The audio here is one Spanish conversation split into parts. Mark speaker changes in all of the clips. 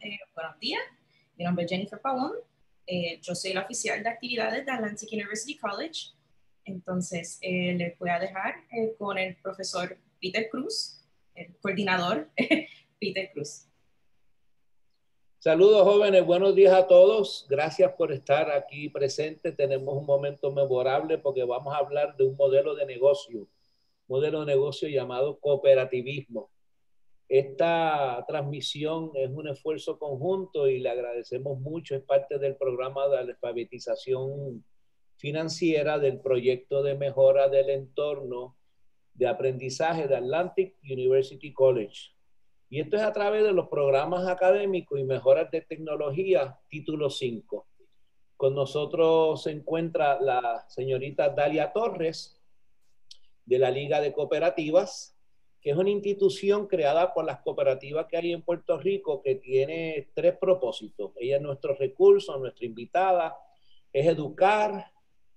Speaker 1: Buenos días, mi nombre es Jennifer Pavón. Yo soy la oficial de actividades de Atlantic University College. Entonces, les voy a dejar con el profesor Peter Cruz, el coordinador Peter Cruz.
Speaker 2: Saludos jóvenes, buenos días a todos. Gracias por estar aquí presentes. Tenemos un momento memorable porque vamos a hablar de un modelo de negocio llamado cooperativismo. Esta transmisión es un esfuerzo conjunto y le agradecemos mucho. Es parte del programa de alfabetización financiera del proyecto de mejora del entorno de aprendizaje de Atlantic University College. Y esto es a través de los programas académicos y mejoras de tecnología, título 5. Con nosotros se encuentra la señorita Dalia Torres, de la Liga de Cooperativas, que es una institución creada por las cooperativas que hay en Puerto Rico, que tiene 3 propósitos. Ella es nuestro recurso, nuestra invitada, es educar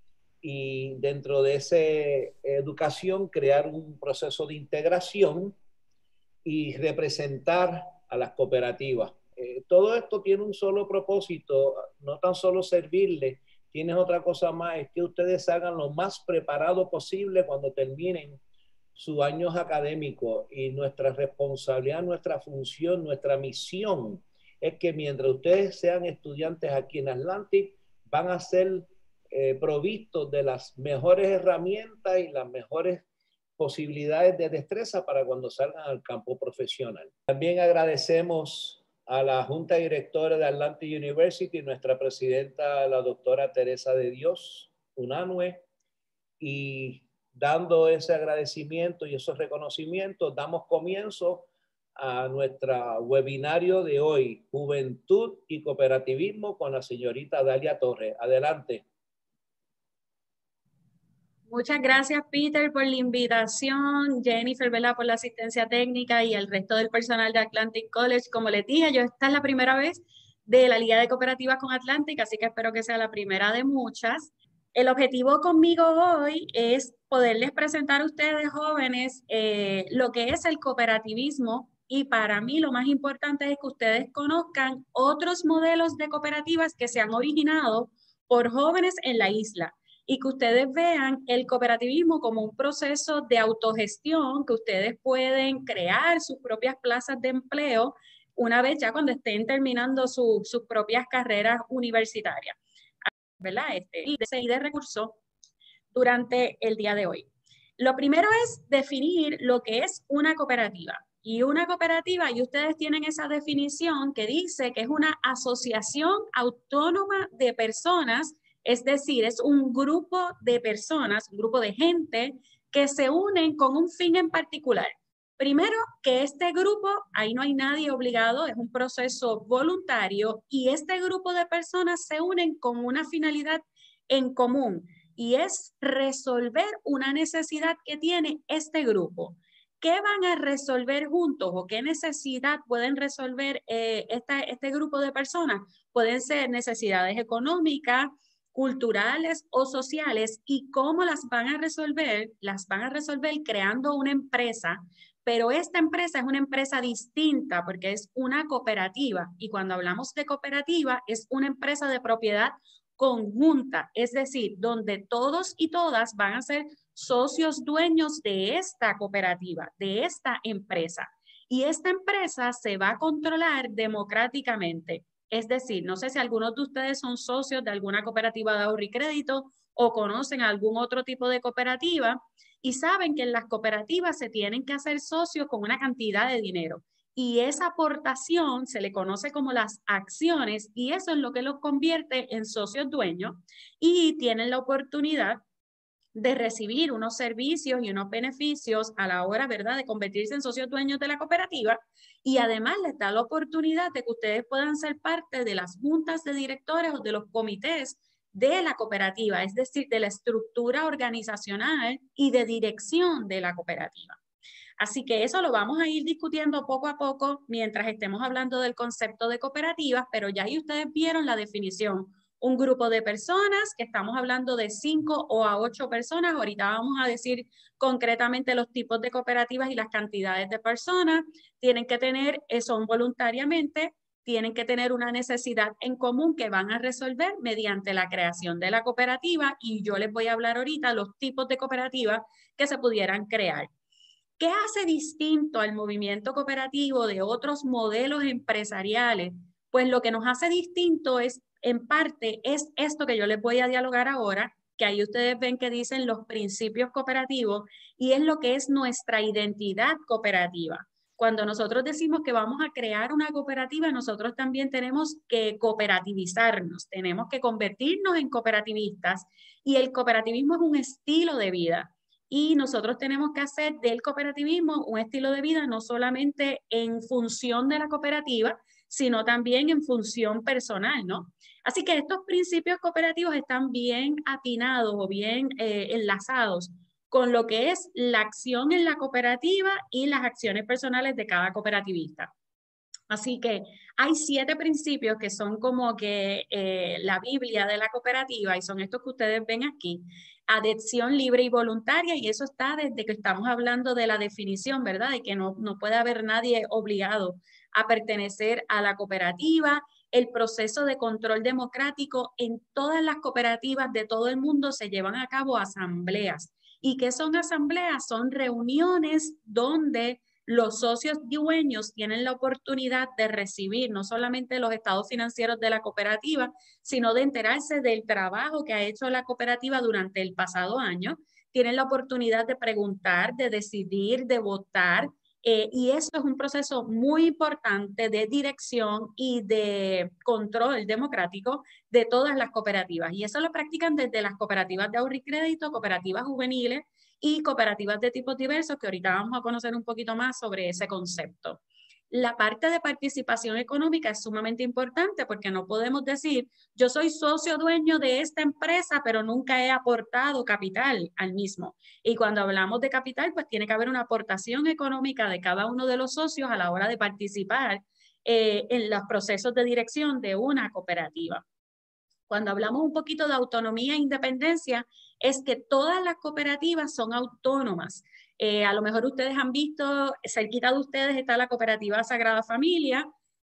Speaker 2: y dentro de esa educación crear un proceso de integración y representar a las cooperativas. Todo esto tiene un solo propósito, no tan solo servirle, tienes otra cosa más, es que ustedes hagan lo más preparado posible cuando terminen sus años académicos, y nuestra responsabilidad, nuestra función, nuestra misión es que mientras ustedes sean estudiantes aquí en Atlantic, van a ser provistos de las mejores herramientas y las mejores posibilidades de destreza para cuando salgan al campo profesional. También agradecemos a la Junta Directora de Atlantic University, nuestra presidenta, la doctora Teresa de Dios Unanue, y dando ese agradecimiento y esos reconocimientos, damos comienzo a nuestro webinario de hoy, Juventud y Cooperativismo, con la señorita Dalia Torres. Adelante.
Speaker 3: Muchas gracias, Peter, por la invitación, Jennifer, ¿verdad?, por la asistencia técnica y el resto del personal de Atlantic College. Como les dije, esta es la primera vez de la Liga de Cooperativas con Atlantic, así que espero que sea la primera de muchas. El objetivo conmigo hoy es poderles presentar a ustedes, jóvenes, lo que es el cooperativismo, y para mí lo más importante es que ustedes conozcan otros modelos de cooperativas que se han originado por jóvenes en la isla, y que ustedes vean el cooperativismo como un proceso de autogestión, que ustedes pueden crear sus propias plazas de empleo una vez ya cuando estén terminando sus propias carreras universitarias, ¿verdad? Y de recursos durante el día de hoy. Lo primero es definir lo que es una cooperativa. Y una cooperativa, y ustedes tienen esa definición que dice que es una asociación autónoma de personas, es decir, es un grupo de personas, un grupo de gente que se unen con un fin en particular. Primero, que este grupo, ahí no hay nadie obligado, es un proceso voluntario, y este grupo de personas se unen con una finalidad en común, y es resolver una necesidad que tiene este grupo. ¿Qué van a resolver juntos o qué necesidad pueden resolver este grupo de personas? Pueden ser necesidades económicas, culturales o sociales. ¿Y cómo las van a resolver? Las van a resolver creando una empresa, pero esta empresa es una empresa distinta porque es una cooperativa, y cuando hablamos de cooperativa es una empresa de propiedad conjunta, es decir, donde todos y todas van a ser socios dueños de esta cooperativa, de esta empresa. Y esta empresa se va a controlar democráticamente. Es decir, no sé si algunos de ustedes son socios de alguna cooperativa de ahorro y crédito o conocen algún otro tipo de cooperativa y saben que en las cooperativas se tienen que hacer socios con una cantidad de dinero. Y esa aportación se le conoce como las acciones, y eso es lo que los convierte en socios dueños, y tienen la oportunidad de recibir unos servicios y unos beneficios a la hora, ¿verdad?, de convertirse en socios dueños de la cooperativa, y además les da la oportunidad de que ustedes puedan ser parte de las juntas de directores o de los comités de la cooperativa, es decir, de la estructura organizacional y de dirección de la cooperativa. Así que eso lo vamos a ir discutiendo poco a poco mientras estemos hablando del concepto de cooperativas, pero ya ahí ustedes vieron la definición. Un grupo de personas, que estamos hablando de 5 o a 8 personas. Ahorita vamos a decir concretamente los tipos de cooperativas y las cantidades de personas. Tienen que tener, son voluntariamente, tienen que tener una necesidad en común que van a resolver mediante la creación de la cooperativa, y yo les voy a hablar ahorita los tipos de cooperativas que se pudieran crear. ¿Qué hace distinto al movimiento cooperativo de otros modelos empresariales? Pues lo que nos hace distinto es, en parte, es esto que yo les voy a dialogar ahora, que ahí ustedes ven que dicen los principios cooperativos, y es lo que es nuestra identidad cooperativa. Cuando nosotros decimos que vamos a crear una cooperativa, nosotros también tenemos que cooperativizarnos, tenemos que convertirnos en cooperativistas, y el cooperativismo es un estilo de vida. Y nosotros tenemos que hacer del cooperativismo un estilo de vida no solamente en función de la cooperativa, sino también en función personal, ¿no? Así que estos principios cooperativos están bien atinados o bien enlazados con lo que es la acción en la cooperativa y las acciones personales de cada cooperativista. Así que hay 7 principios que son como que la Biblia de la cooperativa, y son estos que ustedes ven aquí. Adhesión libre y voluntaria, y eso está desde que estamos hablando de la definición, ¿verdad? De que no puede haber nadie obligado a pertenecer a la cooperativa. El proceso de control democrático. En todas las cooperativas de todo el mundo se llevan a cabo asambleas. ¿Y qué son asambleas? Son reuniones donde los socios dueños tienen la oportunidad de recibir no solamente los estados financieros de la cooperativa, sino de enterarse del trabajo que ha hecho la cooperativa durante el pasado año. Tienen la oportunidad de preguntar, de decidir, de votar, y eso es un proceso muy importante de dirección y de control democrático de todas las cooperativas. Y eso lo practican desde las cooperativas de ahorro y crédito, cooperativas juveniles y cooperativas de tipos diversos, que ahorita vamos a conocer un poquito más sobre ese concepto. La parte de participación económica es sumamente importante, porque no podemos decir, yo soy socio dueño de esta empresa, pero nunca he aportado capital al mismo. Y cuando hablamos de capital, pues tiene que haber una aportación económica de cada uno de los socios a la hora de participar en los procesos de dirección de una cooperativa. Cuando hablamos un poquito de autonomía e independencia, es que todas las cooperativas son autónomas. A lo mejor ustedes han visto, cerquita de ustedes está la cooperativa Sagrada Familia,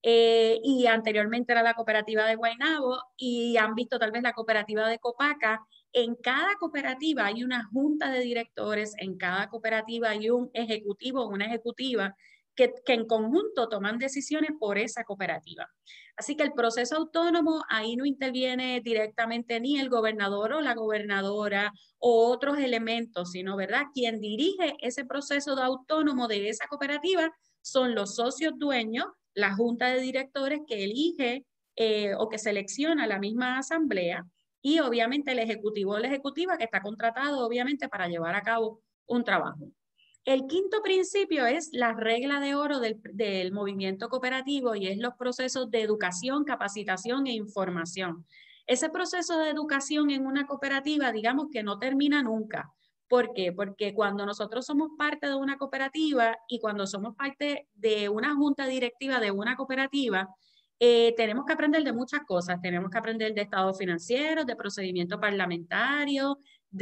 Speaker 3: y anteriormente era la cooperativa de Guaynabo, y han visto tal vez la cooperativa de Copaca. En cada cooperativa hay una junta de directores, en cada cooperativa hay un ejecutivo o una ejecutiva que en conjunto toman decisiones por esa cooperativa. Así que el proceso autónomo, ahí no interviene directamente ni el gobernador o la gobernadora o otros elementos, sino, ¿verdad? Quien dirige ese proceso de autónomo de esa cooperativa son los socios dueños, la junta de directores que elige o que selecciona la misma asamblea, y obviamente el ejecutivo o la ejecutiva que está contratado obviamente para llevar a cabo un trabajo. El quinto principio es la regla de oro del movimiento cooperativo, y es los procesos de educación, capacitación e información. Ese proceso de educación en una cooperativa, digamos que no termina nunca. ¿Por qué? Porque cuando nosotros somos parte de una cooperativa y cuando somos parte de una junta directiva de una cooperativa, tenemos que aprender de muchas cosas. Tenemos que aprender de estados financieros, de procedimiento parlamentario,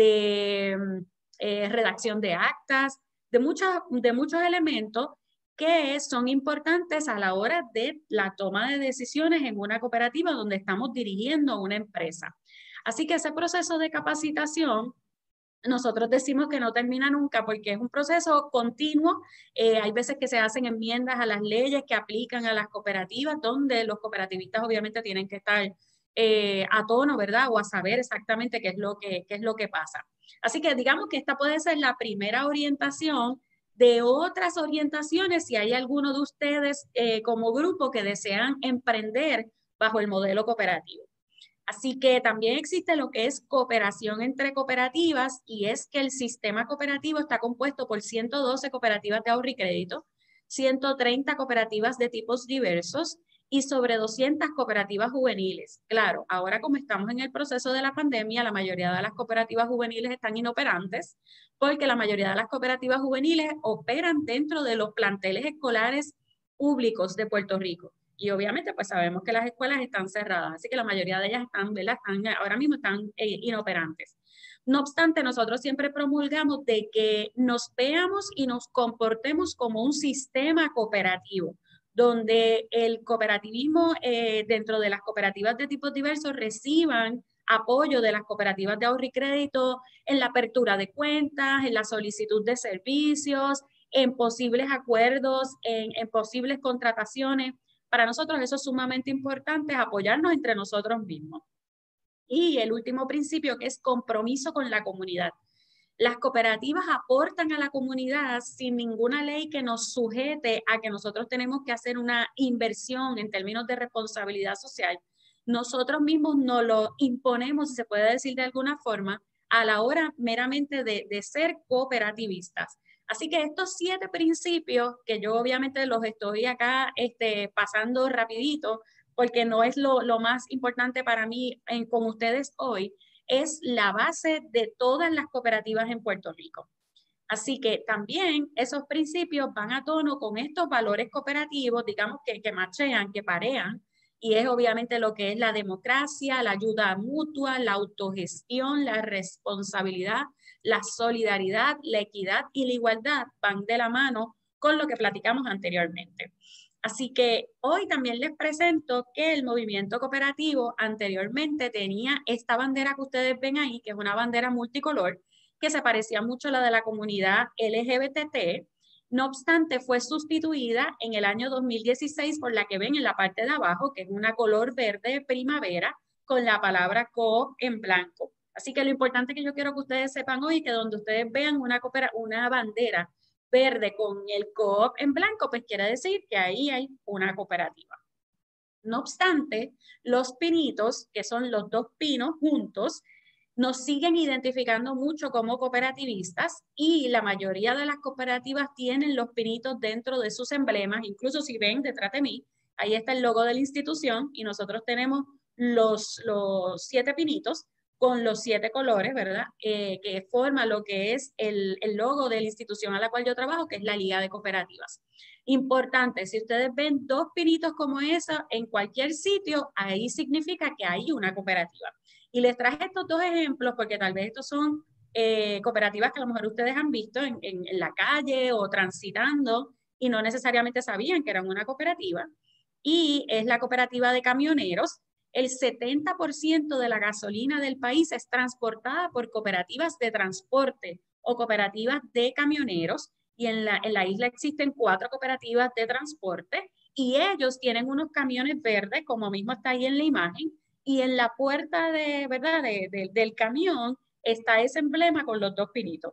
Speaker 3: de redacción de actas, de muchos elementos que son importantes a la hora de la toma de decisiones en una cooperativa donde estamos dirigiendo una empresa. Así que ese proceso de capacitación, nosotros decimos que no termina nunca porque es un proceso continuo. Hay veces que se hacen enmiendas a las leyes que aplican a las cooperativas, donde los cooperativistas obviamente tienen que estar a tono, ¿verdad? O a saber exactamente qué es lo que pasa. Así que digamos que esta puede ser la primera orientación de otras orientaciones si hay alguno de ustedes como grupo que desean emprender bajo el modelo cooperativo. Así que también existe lo que es cooperación entre cooperativas, y es que el sistema cooperativo está compuesto por 112 cooperativas de ahorro y crédito, 130 cooperativas de tipos diversos y sobre 200 cooperativas juveniles. Claro, ahora como estamos en el proceso de la pandemia, la mayoría de las cooperativas juveniles están inoperantes, porque la mayoría de las cooperativas juveniles operan dentro de los planteles escolares públicos de Puerto Rico. Y obviamente pues sabemos que las escuelas están cerradas, así que la mayoría de ellas ahora mismo están inoperantes. No obstante, nosotros siempre promulgamos de que nos veamos y nos comportemos como un sistema cooperativo, donde el cooperativismo dentro de las cooperativas de tipos diversos reciban apoyo de las cooperativas de ahorro y crédito en la apertura de cuentas, en la solicitud de servicios, en posibles acuerdos, en posibles contrataciones. Para nosotros eso es sumamente importante, apoyarnos entre nosotros mismos. Y el último principio, que es compromiso con la comunidad. Las cooperativas aportan a la comunidad sin ninguna ley que nos sujete a que nosotros tenemos que hacer una inversión en términos de responsabilidad social. Nosotros mismos nos lo imponemos, si se puede decir de alguna forma, a la hora meramente de ser cooperativistas. Así que estos 7 principios, que yo obviamente los estoy acá pasando rapidito, porque no es lo más importante para mí con ustedes hoy, es la base de todas las cooperativas en Puerto Rico. Así que también esos principios van a tono con estos valores cooperativos, digamos que machean, que parean, y es obviamente lo que es la democracia, la ayuda mutua, la autogestión, la responsabilidad, la solidaridad, la equidad y la igualdad van de la mano con lo que platicamos anteriormente. Así que hoy también les presento que el movimiento cooperativo anteriormente tenía esta bandera que ustedes ven ahí, que es una bandera multicolor, que se parecía mucho a la de la comunidad LGBT. No obstante, fue sustituida en el año 2016 por la que ven en la parte de abajo, que es una color verde primavera, con la palabra coop en blanco. Así que lo importante que yo quiero que ustedes sepan hoy es que donde ustedes vean una bandera verde con el coop en blanco, pues quiere decir que ahí hay una cooperativa. No obstante, los pinitos, que son los 2 pinos juntos, nos siguen identificando mucho como cooperativistas y la mayoría de las cooperativas tienen los pinitos dentro de sus emblemas. Incluso si ven detrás de mí, ahí está el logo de la institución y nosotros tenemos los 7 pinitos con los 7 colores, ¿verdad? Que forma lo que es el logo de la institución a la cual yo trabajo, que es la Liga de Cooperativas. Importante, si ustedes ven 2 pinitos como esa en cualquier sitio, ahí significa que hay una cooperativa. Y les traje estos 2 ejemplos porque tal vez estos son cooperativas que a lo mejor ustedes han visto en la calle o transitando y no necesariamente sabían que eran una cooperativa. Y es la cooperativa de camioneros. El 70% de la gasolina del país es transportada por cooperativas de transporte o cooperativas de camioneros. Y en la isla existen 4 cooperativas de transporte y ellos tienen unos camiones verdes, como mismo está ahí en la imagen, y en la puerta del camión está ese emblema con los 2 pinitos.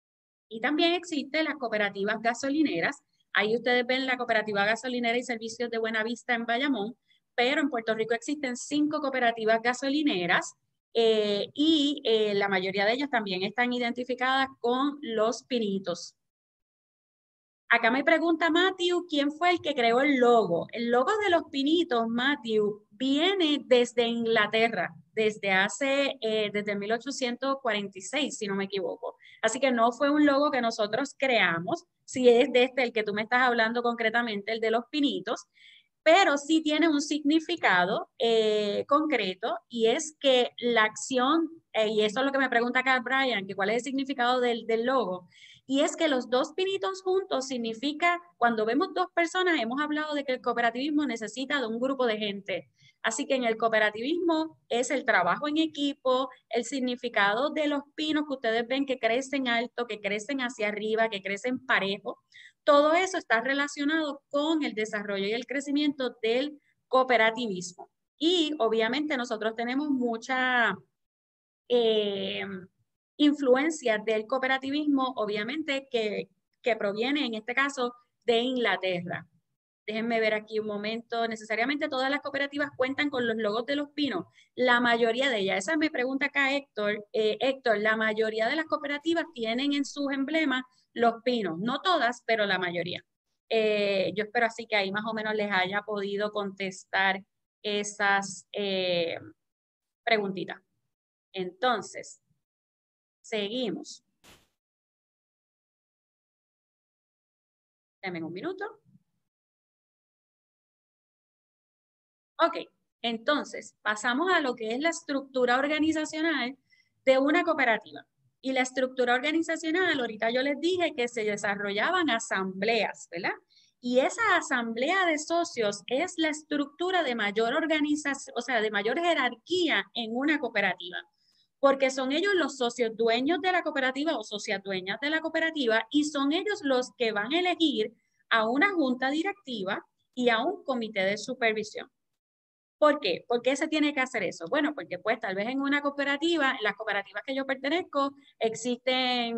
Speaker 3: Y también existen las cooperativas gasolineras. Ahí ustedes ven la cooperativa gasolinera y servicios de Buenavista en Bayamón, pero en Puerto Rico existen 5 cooperativas gasolineras y la mayoría de ellas también están identificadas con los pinitos. Acá me pregunta Matthew, ¿quién fue el que creó el logo? El logo de los pinitos, Matthew, viene desde Inglaterra, desde 1846, si no me equivoco. Así que no fue un logo que nosotros creamos, si es de el que tú me estás hablando concretamente, el de los pinitos, pero sí tiene un significado concreto y es que la acción, y eso es lo que me pregunta acá Brian, que cuál es el significado del logo, y es que los 2 pinitos juntos significa, cuando vemos 2 personas, hemos hablado de que el cooperativismo necesita de un grupo de gente. Así que en el cooperativismo es el trabajo en equipo, el significado de los pinos que ustedes ven que crecen alto, que crecen hacia arriba, que crecen parejo. Todo eso está relacionado con el desarrollo y el crecimiento del cooperativismo. Y obviamente nosotros tenemos mucha influencia del cooperativismo, obviamente que proviene en este caso de Inglaterra. Déjenme ver aquí un momento. Necesariamente todas las cooperativas cuentan con los logos de los pinos. La mayoría de ellas. Esa me pregunta acá Héctor. Héctor, la mayoría de las cooperativas tienen en sus emblemas los pinos. No todas, pero la mayoría. Yo espero así que ahí más o menos les haya podido contestar esas preguntitas. Entonces, seguimos. Denme un minuto. Ok, entonces pasamos a lo que es la estructura organizacional de una cooperativa. Y la estructura organizacional, ahorita yo les dije que se desarrollaban asambleas, ¿verdad? Y esa asamblea de socios es la estructura de mayor organización, o sea, de mayor jerarquía en una cooperativa, porque son ellos los socios dueños de la cooperativa o socias dueñas de la cooperativa y son ellos los que van a elegir a una junta directiva y a un comité de supervisión. ¿Por qué? ¿Por qué se tiene que hacer eso? Bueno, porque pues tal vez en una cooperativa, en las cooperativas que yo pertenezco, existen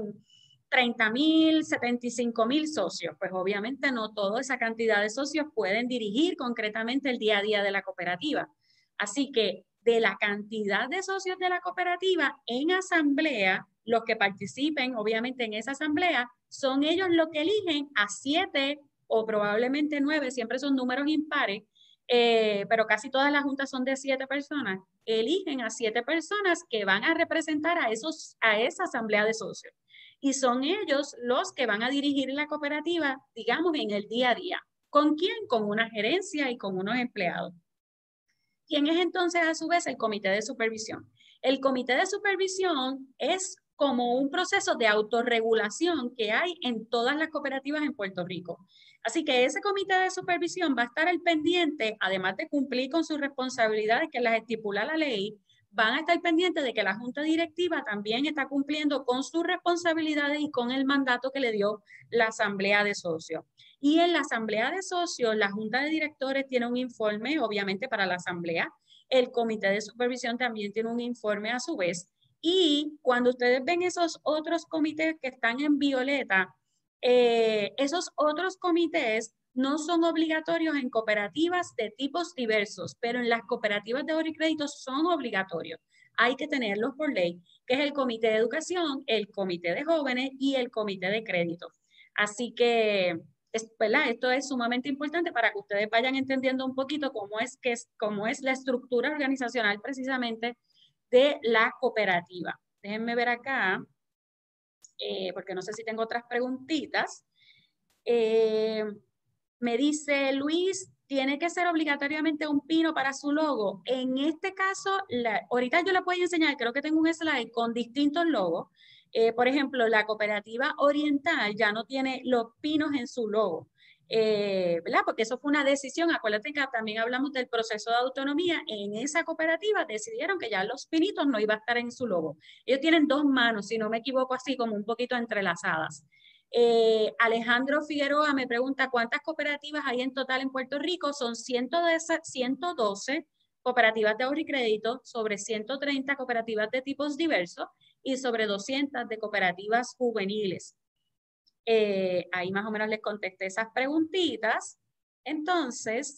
Speaker 3: 30,000, 75,000 socios. Pues obviamente no toda esa cantidad de socios pueden dirigir concretamente el día a día de la cooperativa. Así que de la cantidad de socios de la cooperativa en asamblea, los que participen obviamente en esa asamblea, son ellos los que eligen a 7 o probablemente 9, siempre son números impares, pero casi todas las juntas son de 7 personas, eligen a 7 personas que van a representar a esa asamblea de socios. Y son ellos los que van a dirigir la cooperativa, digamos, en el día a día. ¿Con quién? Con una gerencia y con unos empleados. ¿Quién es entonces a su vez el comité de supervisión? El comité de supervisión es como un proceso de autorregulación que hay en todas las cooperativas en Puerto Rico. Así que ese comité de supervisión va a estar al pendiente, además de cumplir con sus responsabilidades que las estipula la ley, van a estar pendientes de que la junta directiva también está cumpliendo con sus responsabilidades y con el mandato que le dio la asamblea de socios. Y en la asamblea de socios, la junta de directores tiene un informe, obviamente, para la asamblea. El comité de supervisión también tiene un informe a su vez. Y cuando ustedes ven esos otros comités que están en violeta, esos otros comités no son obligatorios en cooperativas de tipos diversos, pero en las cooperativas de ahorro y crédito son obligatorios. Hay que tenerlos por ley, que es el comité de educación, el comité de jóvenes y el comité de crédito. Así que ¿verdad? Esto es sumamente importante para que ustedes vayan entendiendo un poquito cómo es la estructura organizacional precisamente de la cooperativa. Déjenme ver acá, porque no sé si tengo otras preguntitas. Me dice Luis, ¿tiene que ser obligatoriamente un pino para su logo? En este caso, ahorita yo les voy a enseñar, creo que tengo un slide con distintos logos. Por ejemplo, la cooperativa oriental ya no tiene los pinos en su logo, ¿verdad? Porque eso fue una decisión. Acuérdate que también hablamos del proceso de autonomía. En esa cooperativa decidieron que ya los pinitos no iban a estar en su logo. Ellos tienen 2 manos, si no me equivoco, así como un poquito entrelazadas. Alejandro Figueroa me pregunta cuántas cooperativas hay en total en Puerto Rico. Son 112 cooperativas de ahorro y crédito, sobre 130 cooperativas de tipos diversos y sobre 200 de cooperativas juveniles. Ahí más o menos les contesté esas preguntitas. Entonces,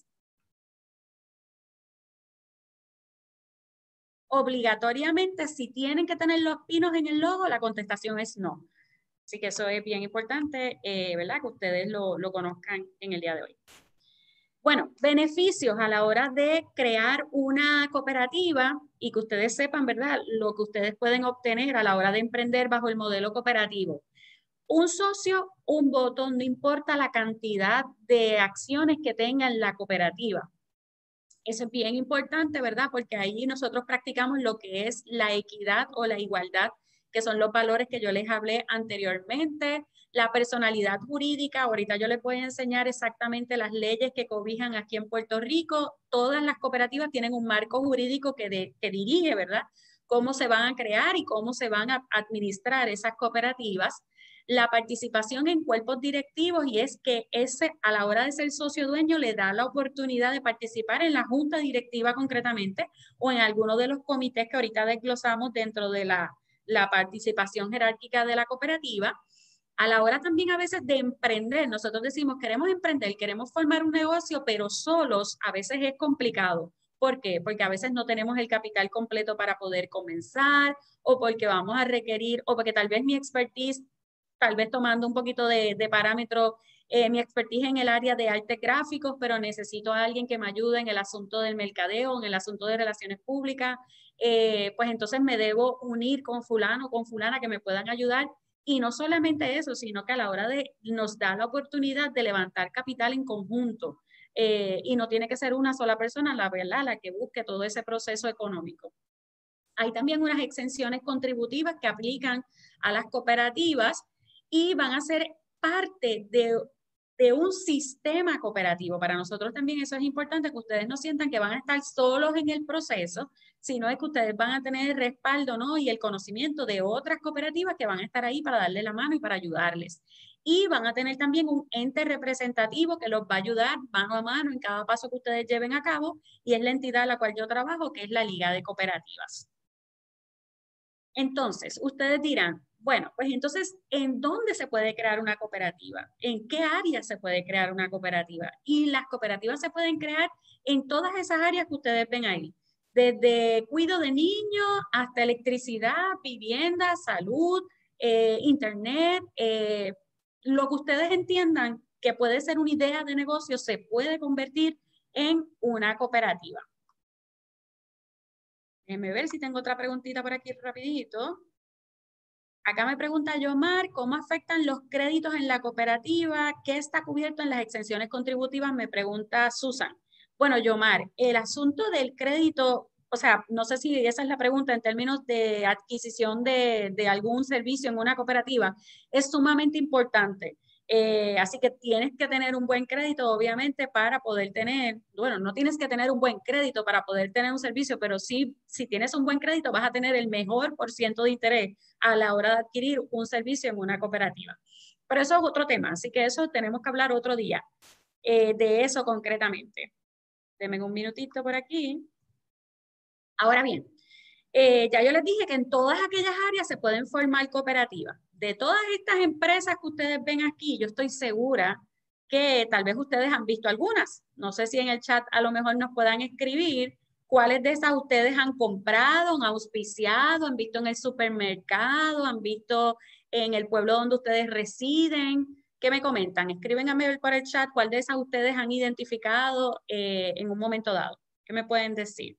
Speaker 3: obligatoriamente, si tienen que tener los pinos en el logo, la contestación es no. Así que eso es bien importante, ¿verdad? Que ustedes lo conozcan en el día de hoy. Bueno, beneficios a la hora de crear una cooperativa y que ustedes sepan, ¿verdad? Lo que ustedes pueden obtener a la hora de emprender bajo el modelo cooperativo. Un socio, un voto, no importa la cantidad de acciones que tenga en la cooperativa. Eso es bien importante, ¿verdad? Porque ahí nosotros practicamos lo que es la equidad o la igualdad, que son los valores que yo les hablé anteriormente. La personalidad jurídica, ahorita yo les voy a enseñar exactamente las leyes que cobijan aquí en Puerto Rico. Todas las cooperativas tienen un marco jurídico que dirige, ¿verdad? Cómo se van a crear y cómo se van a administrar esas cooperativas. La participación en cuerpos directivos, y es que a la hora de ser socio dueño le da la oportunidad de participar en la junta directiva concretamente o en alguno de los comités que ahorita desglosamos dentro de la participación jerárquica de la cooperativa. A la hora también a veces de emprender, nosotros decimos queremos emprender, queremos formar un negocio, pero solos a veces es complicado. ¿Por qué? Porque a veces no tenemos el capital completo para poder comenzar o porque vamos a requerir o porque tal vez mi expertise, tal vez tomando un poquito de parámetro, mi expertise en el área de arte gráficos, pero necesito a alguien que me ayude en el asunto del mercadeo, en el asunto de relaciones públicas, pues entonces me debo unir con fulano, con fulana que me puedan ayudar. Y no solamente eso, sino que a la hora de nos da la oportunidad de levantar capital en conjunto. Y no tiene que ser una sola persona, la verdad, la que busque todo ese proceso económico. Hay también unas exenciones contributivas que aplican a las cooperativas y van a ser parte de de un sistema cooperativo. Para nosotros también eso es importante, que ustedes no sientan que van a estar solos en el proceso, sino es que ustedes van a tener el respaldo, ¿no? Y el conocimiento de otras cooperativas que van a estar ahí para darle la mano y para ayudarles. Y van a tener también un ente representativo que los va a ayudar mano a mano en cada paso que ustedes lleven a cabo, y es la entidad a la cual yo trabajo, que es la Liga de Cooperativas. Entonces, ustedes dirán, bueno, pues entonces, ¿en dónde se puede crear una cooperativa? ¿En qué área se puede crear una cooperativa? Y las cooperativas se pueden crear en todas esas áreas que ustedes ven ahí. Desde cuidado de niños hasta electricidad, vivienda, salud, internet, lo que ustedes entiendan que puede ser una idea de negocio se puede convertir en una cooperativa. Déjenme ver si tengo otra preguntita por aquí rapidito. Acá me pregunta Yomar, ¿cómo afectan los créditos en la cooperativa? ¿Qué está cubierto en las exenciones contributivas? Me pregunta Susan. Bueno, Yomar, el asunto del crédito, o sea, no sé si esa es la pregunta en términos de adquisición de algún servicio en una cooperativa, es sumamente importante. Así que tienes que tener un buen crédito, obviamente, para poder tener, bueno, no tienes que tener un buen crédito para poder tener un servicio, pero sí, si tienes un buen crédito, vas a tener el mejor % de interés a la hora de adquirir un servicio en una cooperativa. Pero eso es otro tema, así que eso tenemos que hablar otro día de eso concretamente. Denme un minutito por aquí. Ahora bien, ya yo les dije que en todas aquellas áreas se pueden formar cooperativas. De todas estas empresas que ustedes ven aquí, yo estoy segura que tal vez ustedes han visto algunas. No sé si en el chat a lo mejor nos puedan escribir cuáles de esas ustedes han comprado, han auspiciado, han visto en el supermercado, han visto en el pueblo donde ustedes residen. ¿Qué me comentan? Escríbenme por el chat cuál de esas ustedes han identificado en un momento dado. ¿Qué me pueden decir?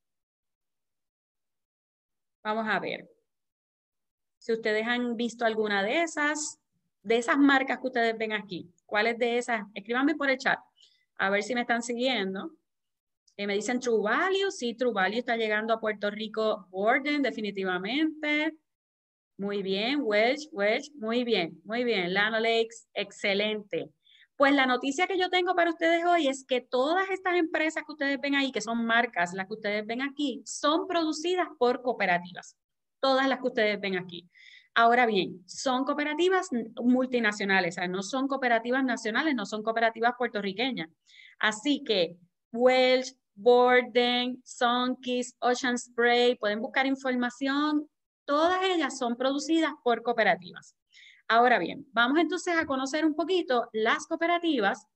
Speaker 3: Vamos a ver. Si ustedes han visto alguna de esas marcas que ustedes ven aquí. ¿Cuáles de esas? Escríbanme por el chat. A ver si me están siguiendo. Me dicen True Value. Sí, True Value está llegando a Puerto Rico. Borden, definitivamente. Muy bien. Welch, muy bien, muy bien. Llano Lakes, excelente. Pues la noticia que yo tengo para ustedes hoy es que todas estas empresas que ustedes ven ahí, que son marcas, las que ustedes ven aquí, son producidas por cooperativas. Todas las que ustedes ven aquí. Ahora bien, son cooperativas multinacionales, o sea, no son cooperativas nacionales, no son cooperativas puertorriqueñas. Así que Welch, Borden, Sunkist, Ocean Spray, pueden buscar información. Todas ellas son producidas por cooperativas. Ahora bien, vamos entonces a conocer un poquito las cooperativas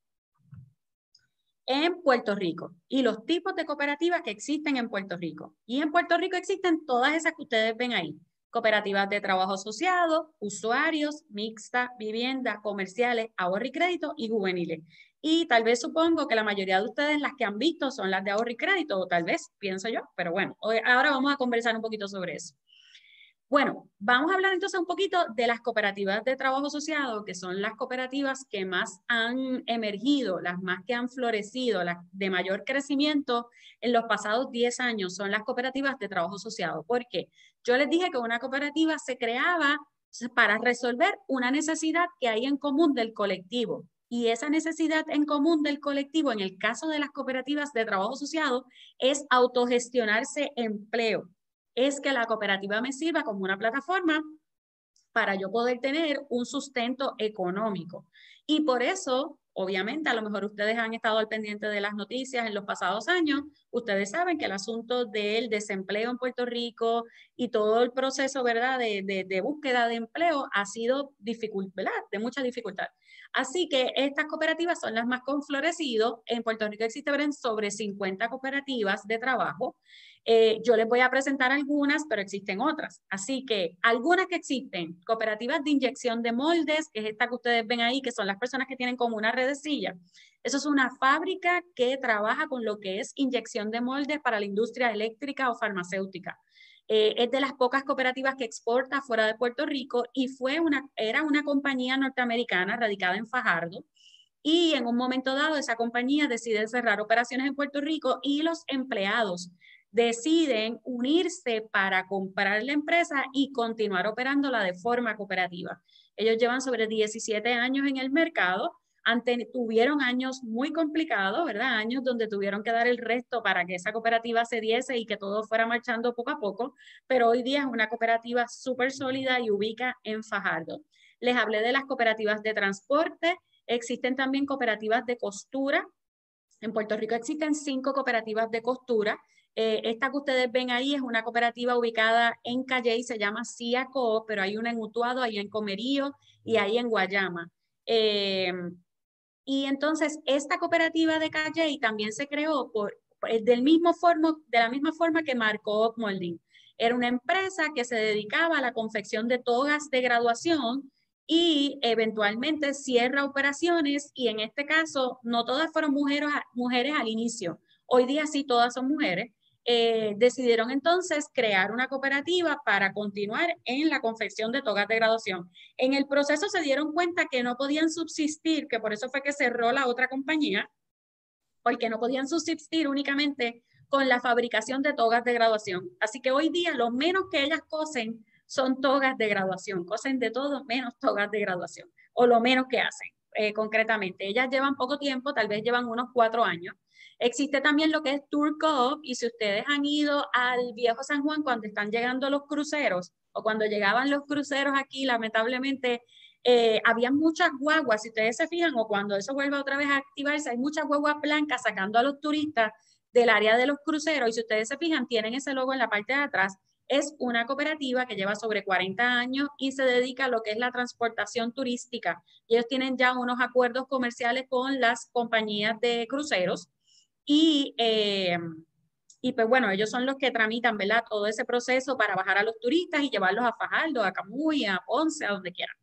Speaker 3: en Puerto Rico y los tipos de cooperativas que existen en Puerto Rico. Y en Puerto Rico existen todas esas que ustedes ven ahí. Cooperativas de trabajo asociado, usuarios, mixta, vivienda, comerciales, ahorro y crédito y juveniles. Y tal vez supongo que la mayoría de ustedes las que han visto son las de ahorro y crédito, o tal vez, pienso yo, pero bueno, ahora vamos a conversar un poquito sobre eso. Bueno, vamos a hablar entonces un poquito de las cooperativas de trabajo asociado, que son las cooperativas que más han emergido, las más que han florecido, las de mayor crecimiento en los pasados 10 años, son las cooperativas de trabajo asociado. ¿Por qué? Yo les dije que una cooperativa se creaba para resolver una necesidad que hay en común del colectivo. Y esa necesidad en común del colectivo, en el caso de las cooperativas de trabajo asociado, es autogestionarse empleo. Es que la cooperativa me sirva como una plataforma para yo poder tener un sustento económico. Y por eso, obviamente, a lo mejor ustedes han estado al pendiente de las noticias en los pasados años. Ustedes saben que el asunto del desempleo en Puerto Rico y todo el proceso, ¿verdad?, de búsqueda de empleo ha sido ¿verdad?, de mucha dificultad. Así que estas cooperativas son las más conflorecidas. En Puerto Rico existen sobre 50 cooperativas de trabajo. Yo les voy a presentar algunas, pero existen otras. Así que algunas que existen, cooperativas de inyección de moldes, que es esta que ustedes ven ahí, que son las personas que tienen como una redecilla. Eso es una fábrica que trabaja con lo que es inyección de moldes para la industria eléctrica o farmacéutica. Es de las pocas cooperativas que exporta fuera de Puerto Rico y era una compañía norteamericana radicada en Fajardo. Y en un momento dado, esa compañía decide cerrar operaciones en Puerto Rico y los empleados deciden unirse para comprar la empresa y continuar operándola de forma cooperativa. Ellos llevan sobre 17 años en el mercado, tuvieron años muy complicados, ¿verdad? Años donde tuvieron que dar el resto para que esa cooperativa se diese y que todo fuera marchando poco a poco, pero hoy día es una cooperativa súper sólida y ubica en Fajardo. Les hablé de las cooperativas de transporte, existen también cooperativas de costura. En Puerto Rico existen 5 cooperativas de costura. Esta que ustedes ven ahí es una cooperativa ubicada en Calley, se llama CIA Coop, pero hay una en Utuado, hay en Comerío y hay en Guayama. Y entonces esta cooperativa de Calley también se creó de la misma forma que Marco Molding. Era una empresa que se dedicaba a la confección de togas de graduación y eventualmente cierra operaciones, y en este caso no todas fueron mujeres al inicio. Hoy día sí todas son mujeres. Decidieron entonces crear una cooperativa para continuar en la confección de togas de graduación. En el proceso se dieron cuenta que no podían subsistir, que por eso fue que cerró la otra compañía, porque no podían subsistir únicamente con la fabricación de togas de graduación. Así que hoy día lo menos que ellas cosen son togas de graduación, cosen de todo menos togas de graduación, o lo menos que hacen concretamente. Ellas llevan poco tiempo, tal vez llevan unos 4 años. Existe también lo que es Tour Coop, y si ustedes han ido al Viejo San Juan cuando están llegando los cruceros, o cuando llegaban los cruceros aquí, lamentablemente, había muchas guaguas, si ustedes se fijan, o cuando eso vuelve otra vez a activarse, hay muchas guaguas blancas sacando a los turistas del área de los cruceros, y si ustedes se fijan, tienen ese logo en la parte de atrás. Es una cooperativa que lleva sobre 40 años y se dedica a lo que es la transportación turística. Ellos tienen ya unos acuerdos comerciales con las compañías de cruceros y pues bueno, ellos son los que tramitan, ¿verdad? Todo ese proceso para bajar a los turistas y llevarlos a Fajardo, a Camuy, a Ponce, a donde quieran.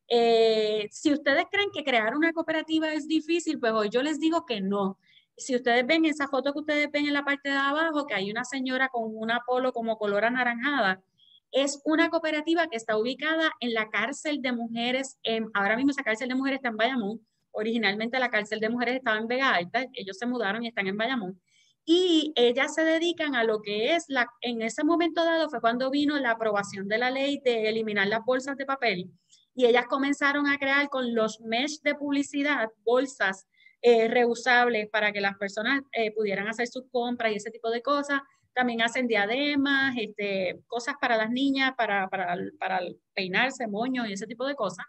Speaker 3: Si ustedes creen que crear una cooperativa es difícil, pues hoy yo les digo que no. Si ustedes ven esa foto que ustedes ven en la parte de abajo, que hay una señora con una polo como color anaranjada, es una cooperativa que está ubicada en la cárcel de mujeres. Ahora mismo esa cárcel de mujeres está en Bayamón. Originalmente la cárcel de mujeres estaba en Vega Alta, ellos se mudaron y están en Bayamón. Y ellas se dedican a lo que es, en ese momento dado fue cuando vino la aprobación de la ley de eliminar las bolsas de papel, y ellas comenzaron a crear con los mesh de publicidad bolsas reusables para que las personas pudieran hacer sus compras y ese tipo de cosas. También hacen diademas, cosas para las niñas, para peinarse, moños y ese tipo de cosas.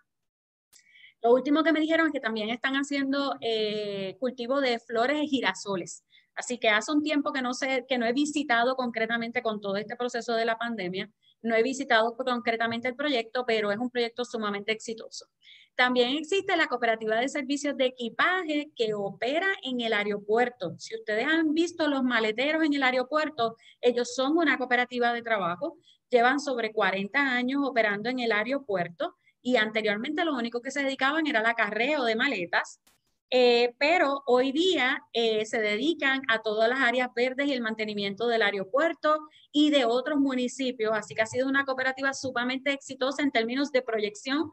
Speaker 3: Lo último que me dijeron es que también están haciendo cultivo de flores y girasoles. Así que hace un tiempo que no he visitado concretamente con todo este proceso de la pandemia, no he visitado concretamente el proyecto, pero es un proyecto sumamente exitoso. También existe la cooperativa de servicios de equipaje que opera en el aeropuerto. Si ustedes han visto los maleteros en el aeropuerto, ellos son una cooperativa de trabajo, llevan sobre 40 años operando en el aeropuerto, y anteriormente lo único que se dedicaban era al acarreo de maletas, pero hoy día se dedican a todas las áreas verdes y el mantenimiento del aeropuerto y de otros municipios, así que ha sido una cooperativa sumamente exitosa en términos de proyección,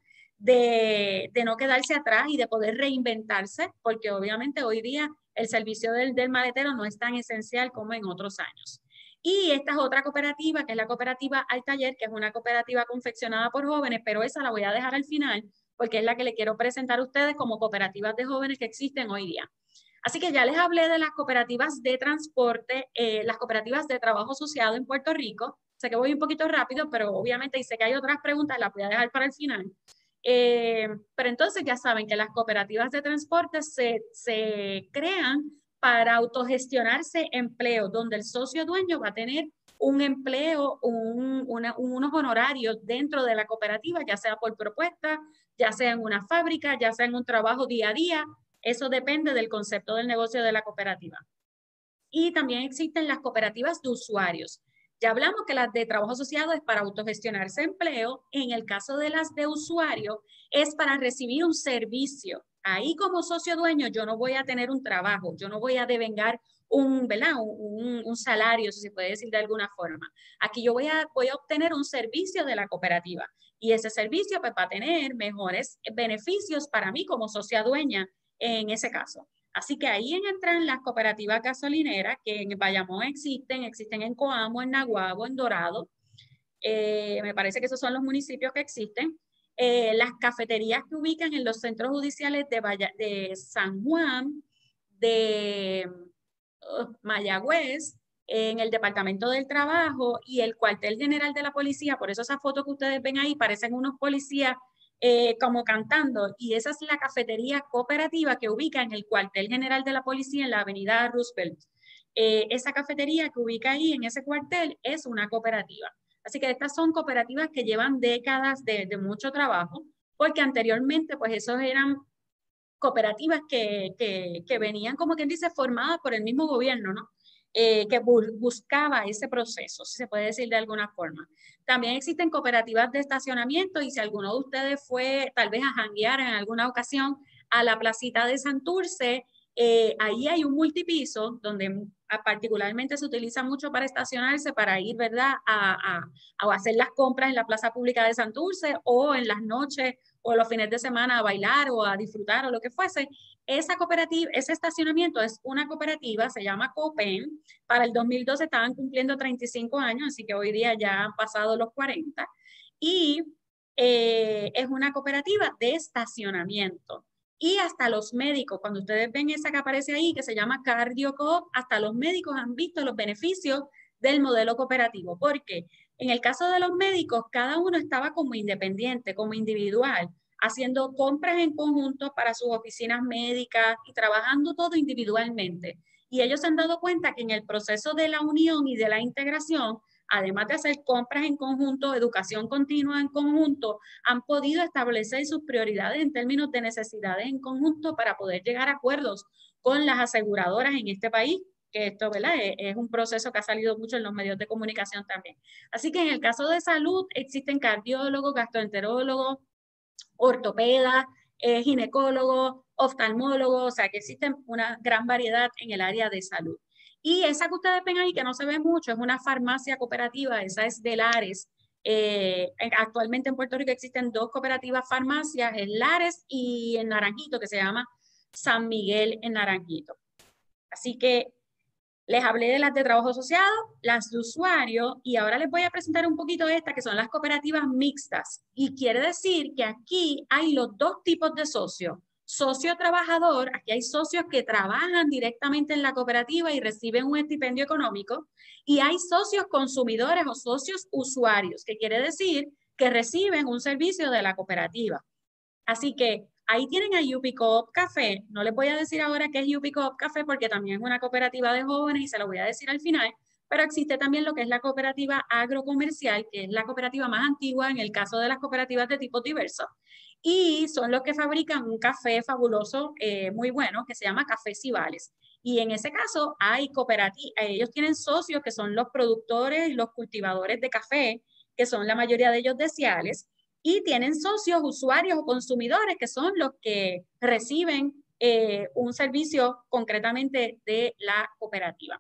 Speaker 3: de no quedarse atrás y de poder reinventarse, porque obviamente hoy día el servicio del maletero no es tan esencial como en otros años. Y esta es otra cooperativa, que es la cooperativa Al Taller, que es una cooperativa confeccionada por jóvenes, pero esa la voy a dejar al final, porque es la que le quiero presentar a ustedes como cooperativas de jóvenes que existen hoy día. Así que ya les hablé de las cooperativas de transporte, las cooperativas de trabajo asociado en Puerto Rico. Sé que voy un poquito rápido, pero obviamente, y sé que hay otras preguntas, las voy a dejar para el final. Pero entonces ya saben que las cooperativas de transporte se crean para autogestionarse empleo, donde el socio dueño va a tener un empleo, unos honorarios dentro de la cooperativa, ya sea por propuesta, ya sea en una fábrica, ya sea en un trabajo día a día. Eso depende del concepto del negocio de la cooperativa. Y también existen las cooperativas de usuarios. Ya hablamos que las de trabajo asociado es para autogestionarse empleo. En el caso de las de usuario es para recibir un servicio. Ahí como socio dueño yo no voy a tener un trabajo, yo no voy a devengar un salario, si se puede decir de alguna forma. Aquí yo voy a obtener un servicio de la cooperativa, y ese servicio pues, va a tener mejores beneficios para mí como socia dueña en ese caso. Así que ahí entran las cooperativas gasolineras, que en Bayamón existen en Coamo, en Naguabo, en Dorado. Me parece que esos son los municipios que existen. las cafeterías que ubican en los centros judiciales de San Juan, de Mayagüez, en el Departamento del Trabajo y el cuartel general de la policía. Por eso esa foto que ustedes ven ahí parecen unos policías como cantando, y esa es la cafetería cooperativa que ubica en el cuartel general de la policía en la avenida Roosevelt. Esa cafetería que ubica ahí en ese cuartel es una cooperativa. Así que estas son cooperativas que llevan décadas de mucho trabajo, porque anteriormente pues esos eran cooperativas que venían, como quien dice, formadas por el mismo gobierno, ¿no? Que buscaba ese proceso, si se puede decir de alguna forma. También existen cooperativas de estacionamiento, y si alguno de ustedes fue tal vez a janguear en alguna ocasión a la placita de Santurce, ahí hay un multipiso donde particularmente se utiliza mucho para estacionarse, para ir, ¿verdad?, a hacer las compras en la plaza pública de Santurce, o en las noches o los fines de semana a bailar o a disfrutar o lo que fuese. Esa cooperativa, ese estacionamiento es una cooperativa, se llama Copen. Para el 2012 estaban cumpliendo 35 años, así que hoy día ya han pasado los 40. Y es una cooperativa de estacionamiento. Y hasta los médicos, cuando ustedes ven esa que aparece ahí, que se llama Cardio Coop, hasta los médicos han visto los beneficios del modelo cooperativo. ¿Por qué? En el caso de los médicos, cada uno estaba como independiente, como individual, haciendo compras en conjunto para sus oficinas médicas y trabajando todo individualmente. Y ellos se han dado cuenta que en el proceso de la unión y de la integración, además de hacer compras en conjunto, educación continua en conjunto, han podido establecer sus prioridades en términos de necesidades en conjunto para poder llegar a acuerdos con las aseguradoras en este país, que esto, ¿verdad?, es un proceso que ha salido mucho en los medios de comunicación también. Así que en el caso de salud existen cardiólogos, gastroenterólogos, ortopedas, ginecólogos, oftalmólogos, o sea que existen una gran variedad en el área de salud. Y esa que ustedes ven ahí, que no se ve mucho, es una farmacia cooperativa, esa es de Lares. Actualmente en Puerto Rico existen dos cooperativas farmacias, en Lares y en Naranjito, que se llama San Miguel en Naranjito. Así que les hablé de las de trabajo asociado, las de usuario, y ahora les voy a presentar un poquito estas, que son las cooperativas mixtas. Y quiere decir que aquí hay los dos tipos de socios. Socio trabajador, aquí hay socios que trabajan directamente en la cooperativa y reciben un estipendio económico, y hay socios consumidores o socios usuarios, que quiere decir que reciben un servicio de la cooperativa. Así que ahí tienen a UP Coop Café. No les voy a decir ahora qué es UP Coop Café porque también es una cooperativa de jóvenes y se lo voy a decir al final, pero existe también lo que es la cooperativa agrocomercial, que es la cooperativa más antigua en el caso de las cooperativas de tipo diverso. Y son los que fabrican un café fabuloso, muy bueno, que se llama Café Cibales. Y en ese caso hay cooperativas, ellos tienen socios que son los productores y los cultivadores de café, que son la mayoría de ellos de Ciales, y tienen socios, usuarios o consumidores que son los que reciben un servicio concretamente de la cooperativa.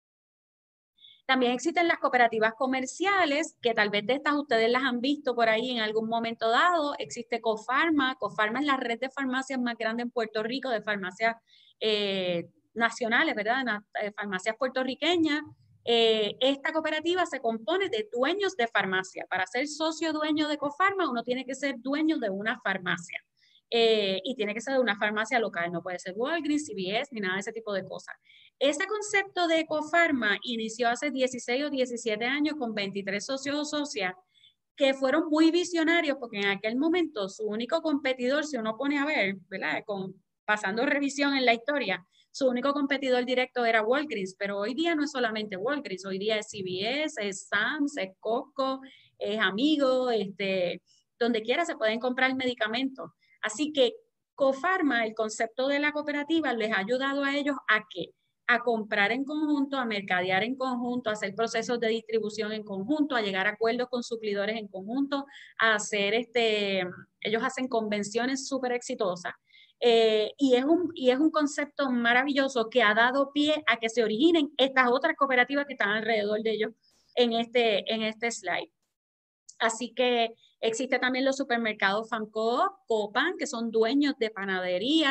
Speaker 3: También existen las cooperativas comerciales, que tal vez de estas ustedes las han visto por ahí en algún momento dado. Existe Cofarma. Cofarma es la red de farmacias más grande en Puerto Rico, de farmacias nacionales, ¿verdad? Farmacias puertorriqueñas. Esta cooperativa se compone de dueños de farmacia. Para ser socio dueño de Cofarma, uno tiene que ser dueño de una farmacia. Y tiene que ser de una farmacia local, no puede ser Walgreens, CVS, ni nada de ese tipo de cosas. Ese concepto de Cofarma inició hace 16 o 17 años con 23 socios o socias que fueron muy visionarios porque en aquel momento su único competidor, si uno pone a ver, ¿verdad?, pasando revisión en la historia, su único competidor directo era Walgreens, pero hoy día no es solamente Walgreens, hoy día es CVS, es Sam's, es Costco, es Amigo, donde quiera se pueden comprar medicamentos. Así que Cofarma, el concepto de la cooperativa, les ha ayudado a ellos a ¿qué? A comprar en conjunto, a mercadear en conjunto, a hacer procesos de distribución en conjunto, a llegar a acuerdos con suplidores en conjunto, a hacer ellos hacen convenciones súper exitosas. Y es un concepto maravilloso que ha dado pie a que se originen estas otras cooperativas que están alrededor de ellos en este slide. Así que existe también los supermercados Fanco, Copan, que son dueños de panaderías,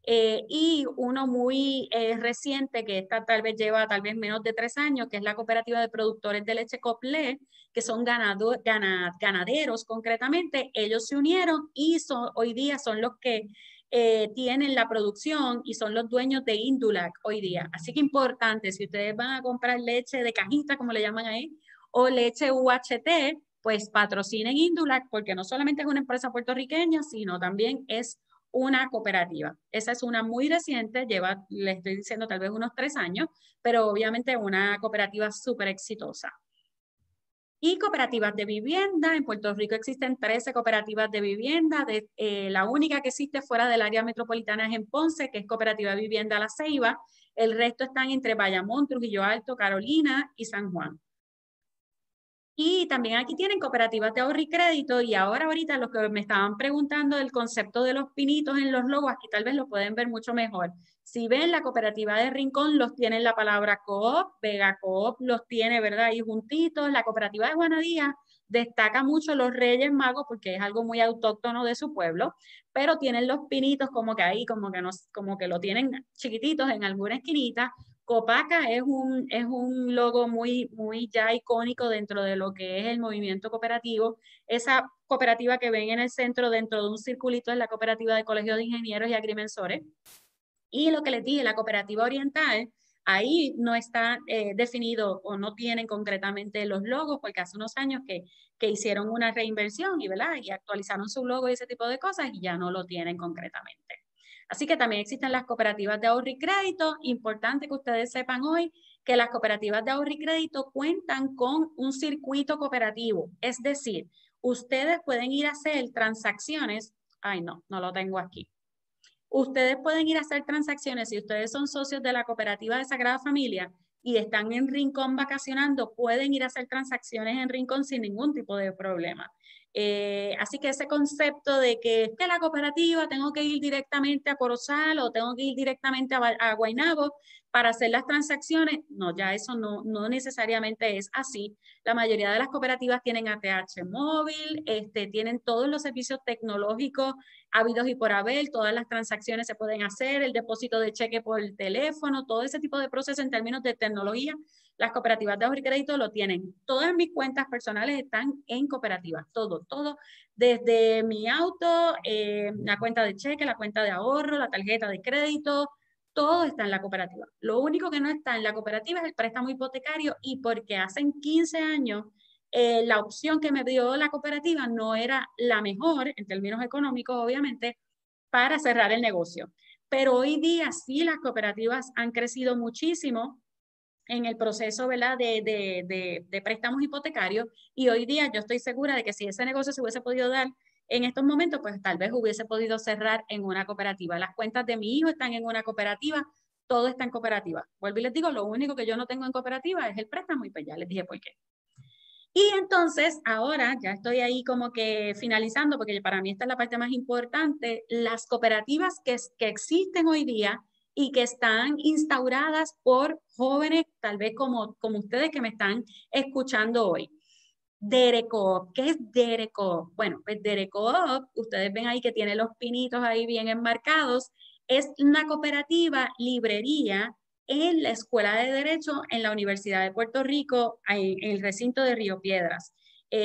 Speaker 3: y uno muy reciente, que esta tal vez lleva menos de 3 años, que es la Cooperativa de Productores de Leche Coplé, que son ganaderos concretamente. Ellos se unieron y hoy día son los que tienen la producción y son los dueños de Indulac hoy día. Así que importante, si ustedes van a comprar leche de cajita, como le llaman ahí, o leche UHT, pues patrocinen Indulac, porque no solamente es una empresa puertorriqueña, sino también es una cooperativa. Esa es una muy reciente, lleva, le estoy diciendo, tal vez unos 3 años, pero obviamente una cooperativa súper exitosa. Y cooperativas de vivienda. En Puerto Rico existen 13 cooperativas de vivienda. La única que existe fuera del área metropolitana es en Ponce, que es Cooperativa de Vivienda La Ceiba. El resto están entre Bayamón, Trujillo Alto, Carolina y San Juan. Y también aquí tienen cooperativas de ahorro y crédito, y ahorita los que me estaban preguntando del concepto de los pinitos en los logos, aquí tal vez lo pueden ver mucho mejor. Si ven, la cooperativa de Rincón los tiene la palabra Coop, Vega Coop los tiene, ¿verdad? Ahí juntitos. La cooperativa de Juanadía destaca mucho los Reyes Magos porque es algo muy autóctono de su pueblo, pero tienen los pinitos como que ahí, como que lo tienen chiquititos en alguna esquinita. Copaca es un logo muy ya icónico dentro de lo que es el movimiento cooperativo. Esa cooperativa que ven en el centro dentro de un circulito es la cooperativa de Colegio de Ingenieros y Agrimensores. Y lo que les dije, la cooperativa oriental, ahí no está definido o no tienen concretamente los logos, porque hace unos años que hicieron una reinversión y actualizaron su logo y ese tipo de cosas y ya no lo tienen concretamente. Así que también existen las cooperativas de ahorro y crédito. Importante que ustedes sepan hoy que las cooperativas de ahorro y crédito cuentan con un circuito cooperativo. Es decir, ustedes pueden ir a hacer transacciones. Ay, no lo tengo aquí. Ustedes pueden ir a hacer transacciones si ustedes son socios de la cooperativa de Sagrada Familia y están en Rincón vacacionando, pueden ir a hacer transacciones en Rincón sin ningún tipo de problema. Así que ese concepto de que la cooperativa tengo que ir directamente a Corozal o tengo que ir directamente a Guaynabo para hacer las transacciones, no, ya eso no necesariamente es así. La mayoría de las cooperativas tienen ATH móvil, tienen todos los servicios tecnológicos habidos y por haber, todas las transacciones se pueden hacer, el depósito de cheque por el teléfono, todo ese tipo de procesos en términos de tecnología, las cooperativas de ahorro y crédito lo tienen. Todas mis cuentas personales están en cooperativas, todo, desde mi auto, la cuenta de cheque, la cuenta de ahorro, la tarjeta de crédito, todo está en la cooperativa. Lo único que no está en la cooperativa es el préstamo hipotecario, y porque hace 15 años la opción que me dio la cooperativa no era la mejor en términos económicos, obviamente, para cerrar el negocio. Pero hoy día sí las cooperativas han crecido muchísimo en el proceso, ¿verdad?, de préstamos hipotecarios, y hoy día yo estoy segura de que si ese negocio se hubiese podido dar en estos momentos, pues tal vez hubiese podido cerrar en una cooperativa. Las cuentas de mi hijo están en una cooperativa, todo está en cooperativa. Vuelvo y les digo, lo único que yo no tengo en cooperativa es el préstamo, y pues ya les dije por qué. Y entonces, ahora ya estoy ahí como que finalizando, porque para mí esta es la parte más importante, las cooperativas que existen hoy día y que están instauradas por jóvenes, tal vez como ustedes que me están escuchando hoy. DereCoop, ¿qué es DereCoop? Bueno, pues DereCoop, ustedes ven ahí que tiene los pinitos ahí bien enmarcados, es una cooperativa librería en la Escuela de Derecho en la Universidad de Puerto Rico, en el recinto de Río Piedras.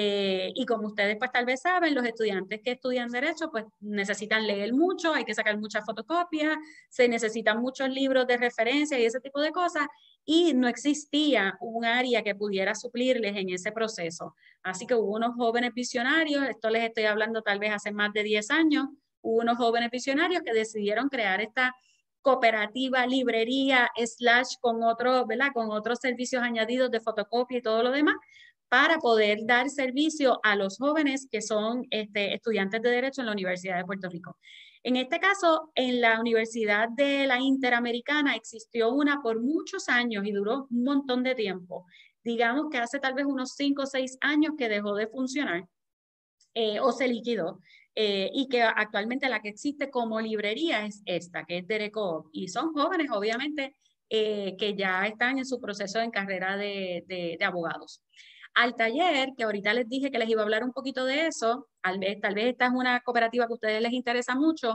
Speaker 3: Y como ustedes pues tal vez saben, los estudiantes que estudian Derecho pues necesitan leer mucho, hay que sacar muchas fotocopias, se necesitan muchos libros de referencia y ese tipo de cosas, y no existía un área que pudiera suplirles en ese proceso. Así que hubo unos jóvenes visionarios, esto les estoy hablando tal vez hace más de 10 años, hubo unos jóvenes visionarios que decidieron crear esta cooperativa, librería, con otros, ¿verdad?, con otros servicios añadidos de fotocopia y todo lo demás, para poder dar servicio a los jóvenes que son estudiantes de Derecho en la Universidad de Puerto Rico. En este caso, en la Universidad de la Interamericana existió una por muchos años y duró un montón de tiempo. Digamos que hace tal vez unos 5 o 6 años que dejó de funcionar o se liquidó. Y que actualmente la que existe como librería es esta, que es DereCoop. Y son jóvenes, obviamente, que ya están en su proceso en carrera de abogados. Al taller, que ahorita les dije que les iba a hablar un poquito de eso, tal vez esta es una cooperativa que a ustedes les interesa mucho,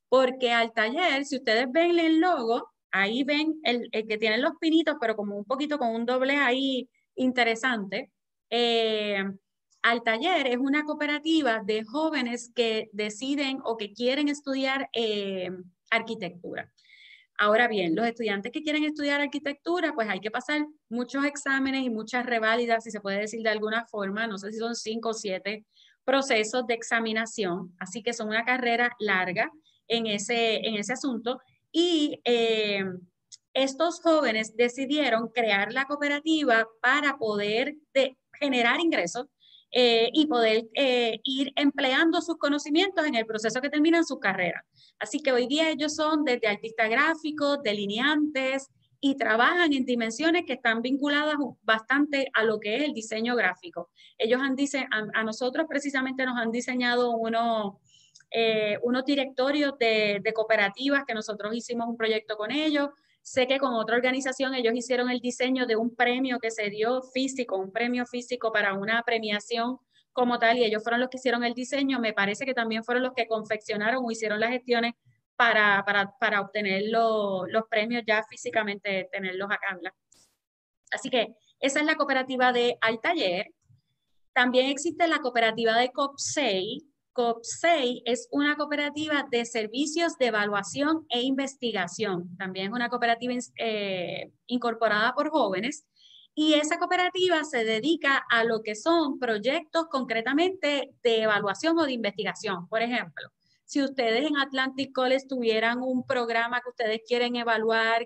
Speaker 3: porque al taller, si ustedes ven el logo, ahí ven el que tiene los pinitos, pero como un poquito con un doble ahí interesante. Al taller es una cooperativa de jóvenes que deciden o que quieren estudiar arquitectura. Ahora bien, los estudiantes que quieren estudiar arquitectura, pues hay que pasar muchos exámenes y muchas reválidas, si se puede decir de alguna forma, no sé si son 5 o 7 procesos de examinación, así que son una carrera larga en ese asunto. Y estos jóvenes decidieron crear la cooperativa para poder generar ingresos y poder ir empleando sus conocimientos en el proceso que terminan su carrera. Así que hoy día ellos son desde artistas gráficos, delineantes y trabajan en dimensiones que están vinculadas bastante a lo que es el diseño gráfico. Ellos a nosotros precisamente nos han diseñado unos directorios de cooperativas que nosotros hicimos un proyecto con ellos. Sé que con otra organización ellos hicieron el diseño de un premio que se dio físico, un premio físico para una premiación como tal, y ellos fueron los que hicieron el diseño. Me parece que también fueron los que confeccionaron o hicieron las gestiones para obtener los premios ya físicamente, tenerlos acá, ¿verdad? Así que esa es la cooperativa de Al Taller. También existe la cooperativa de COP6. COP6 es una cooperativa de servicios de evaluación e investigación. También es una cooperativa incorporada por jóvenes. Y esa cooperativa se dedica a lo que son proyectos concretamente de evaluación o de investigación. Por ejemplo, si ustedes en Atlantic College tuvieran un programa que ustedes quieren evaluar,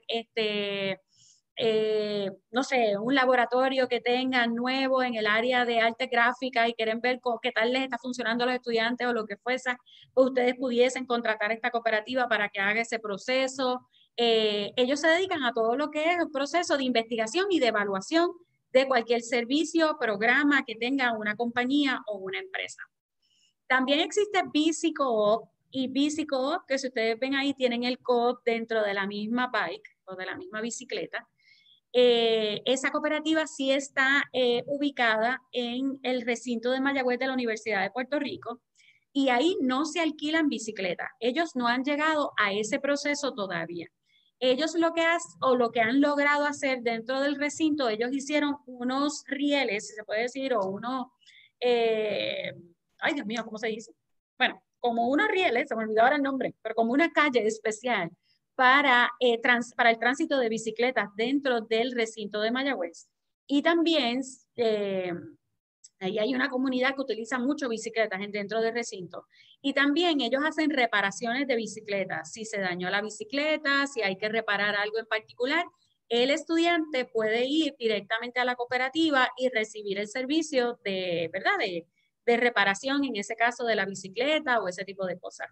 Speaker 3: no sé, un laboratorio que tengan nuevo en el área de arte gráfica y quieren ver qué tal les está funcionando a los estudiantes o lo que fuese, pues ustedes pudiesen contratar esta cooperativa para que haga ese proceso. Ellos se dedican a todo lo que es el proceso de investigación y de evaluación de cualquier servicio, programa que tenga una compañía o una empresa. También existe BC Co-op y BC Co-op, que si ustedes ven ahí, tienen el co-op dentro de la misma bike o de la misma bicicleta. Esa cooperativa sí está ubicada en el recinto de Mayagüez de la Universidad de Puerto Rico y ahí no se alquilan bicicletas. Ellos no han llegado a ese proceso todavía. Ellos lo que han logrado hacer dentro del recinto, ellos hicieron unos rieles, si se puede decir, o unos, ay Dios mío, ¿cómo se dice? Bueno, como unos rieles, se me olvidó ahora el nombre, pero como una calle especial para el tránsito de bicicletas dentro del recinto de Mayagüez. Y también ahí hay una comunidad que utiliza mucho bicicletas dentro del recinto. Y también ellos hacen reparaciones de bicicletas. Si se dañó la bicicleta, si hay que reparar algo en particular, el estudiante puede ir directamente a la cooperativa y recibir el servicio de, ¿verdad? De reparación, en ese caso de la bicicleta o ese tipo de cosas.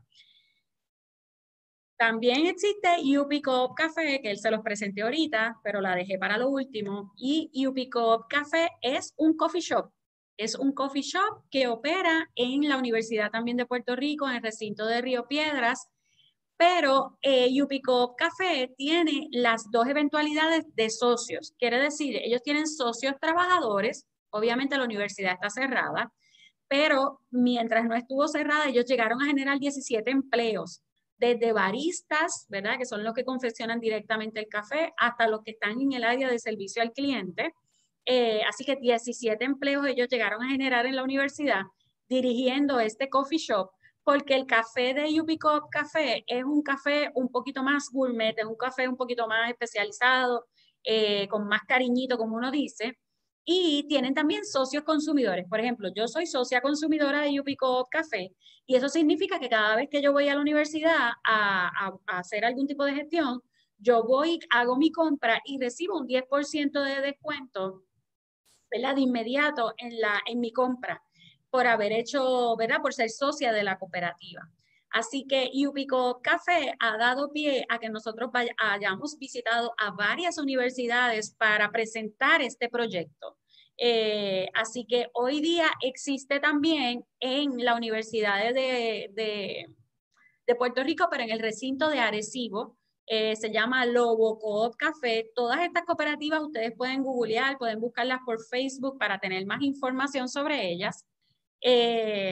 Speaker 3: También existe UP Co-op Café, que él se los presenté ahorita, pero la dejé para lo último. Y UP Co-op Café es un coffee shop. Es un coffee shop que opera en la Universidad también de Puerto Rico, en el recinto de Río Piedras. Pero UP Co-op Café tiene las dos eventualidades de socios. Quiere decir, ellos tienen socios trabajadores. Obviamente la universidad está cerrada, pero mientras no estuvo cerrada, ellos llegaron a generar 17 empleos. Desde baristas, ¿verdad? Que son los que confeccionan directamente el café, hasta los que están en el área de servicio al cliente. Así que 17 empleos ellos llegaron a generar en la universidad dirigiendo este coffee shop, porque el café de UP Co-op Café es un café un poquito más gourmet, es un café un poquito más especializado, con más cariñito, como uno dice. Y tienen también socios consumidores. Por ejemplo, yo soy socia consumidora de UP Co-op Café y eso significa que cada vez que yo voy a la universidad a hacer algún tipo de gestión, yo voy, hago mi compra y recibo un 10% de descuento, ¿verdad? De inmediato en mi compra por haber hecho, ¿verdad? Por ser socia de la cooperativa. Así que UP Co-op Café ha dado pie a que nosotros hayamos visitado a varias universidades para presentar este proyecto. Así que hoy día existe también en la Universidad de Puerto Rico, pero en el recinto de Arecibo, se llama Lobo Co-op Café. Todas estas cooperativas ustedes pueden googlear, pueden buscarlas por Facebook para tener más información sobre ellas.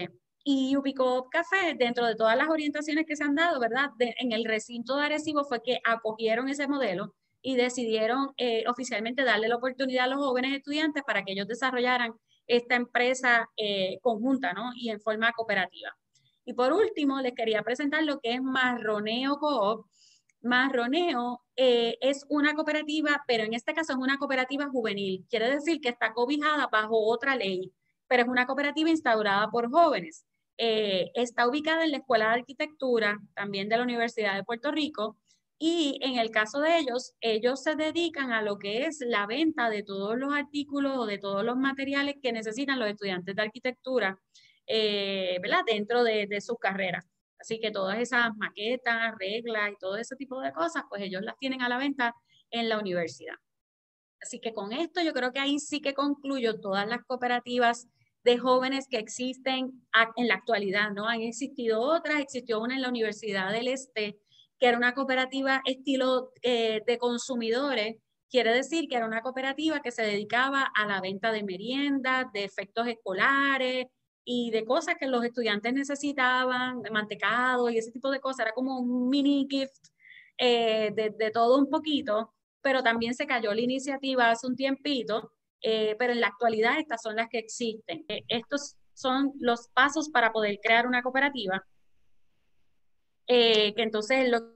Speaker 3: Y UPCOOP Café, dentro de todas las orientaciones que se han dado, ¿verdad? En el recinto de Arecibo fue que acogieron ese modelo y decidieron oficialmente darle la oportunidad a los jóvenes estudiantes para que ellos desarrollaran esta empresa conjunta, ¿no? Y en forma cooperativa. Y por último, les quería presentar lo que es Marroneo Coop. Marroneo es una cooperativa, pero en este caso es una cooperativa juvenil. Quiere decir que está cobijada bajo otra ley, pero es una cooperativa instaurada por jóvenes. Está ubicada en la Escuela de Arquitectura, también de la Universidad de Puerto Rico, y en el caso de ellos se dedican a lo que es la venta de todos los artículos o de todos los materiales que necesitan los estudiantes de arquitectura, ¿verdad? Dentro de sus carreras. Así que todas esas maquetas, reglas y todo ese tipo de cosas, pues ellos las tienen a la venta en la universidad. Así que con esto yo creo que ahí sí que concluyo todas las cooperativas de jóvenes que existen en la actualidad, ¿no? Han existido otras, existió una en la Universidad del Este, que era una cooperativa estilo de consumidores, quiere decir que era una cooperativa que se dedicaba a la venta de meriendas, de efectos escolares y de cosas que los estudiantes necesitaban, de mantecado y ese tipo de cosas, era como un mini gift de todo un poquito, pero también se cayó la iniciativa hace un tiempito, pero en la actualidad estas son las que existen. Estos son los pasos para poder crear una cooperativa, que entonces lo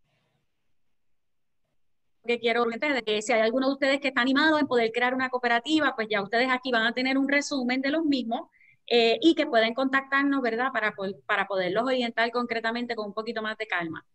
Speaker 3: que quiero de que si hay alguno de ustedes que está animado en poder crear una cooperativa, pues ya ustedes aquí van a tener un resumen de los mismos y que pueden contactarnos, ¿verdad? Para poderlos orientar concretamente con un poquito más de calma.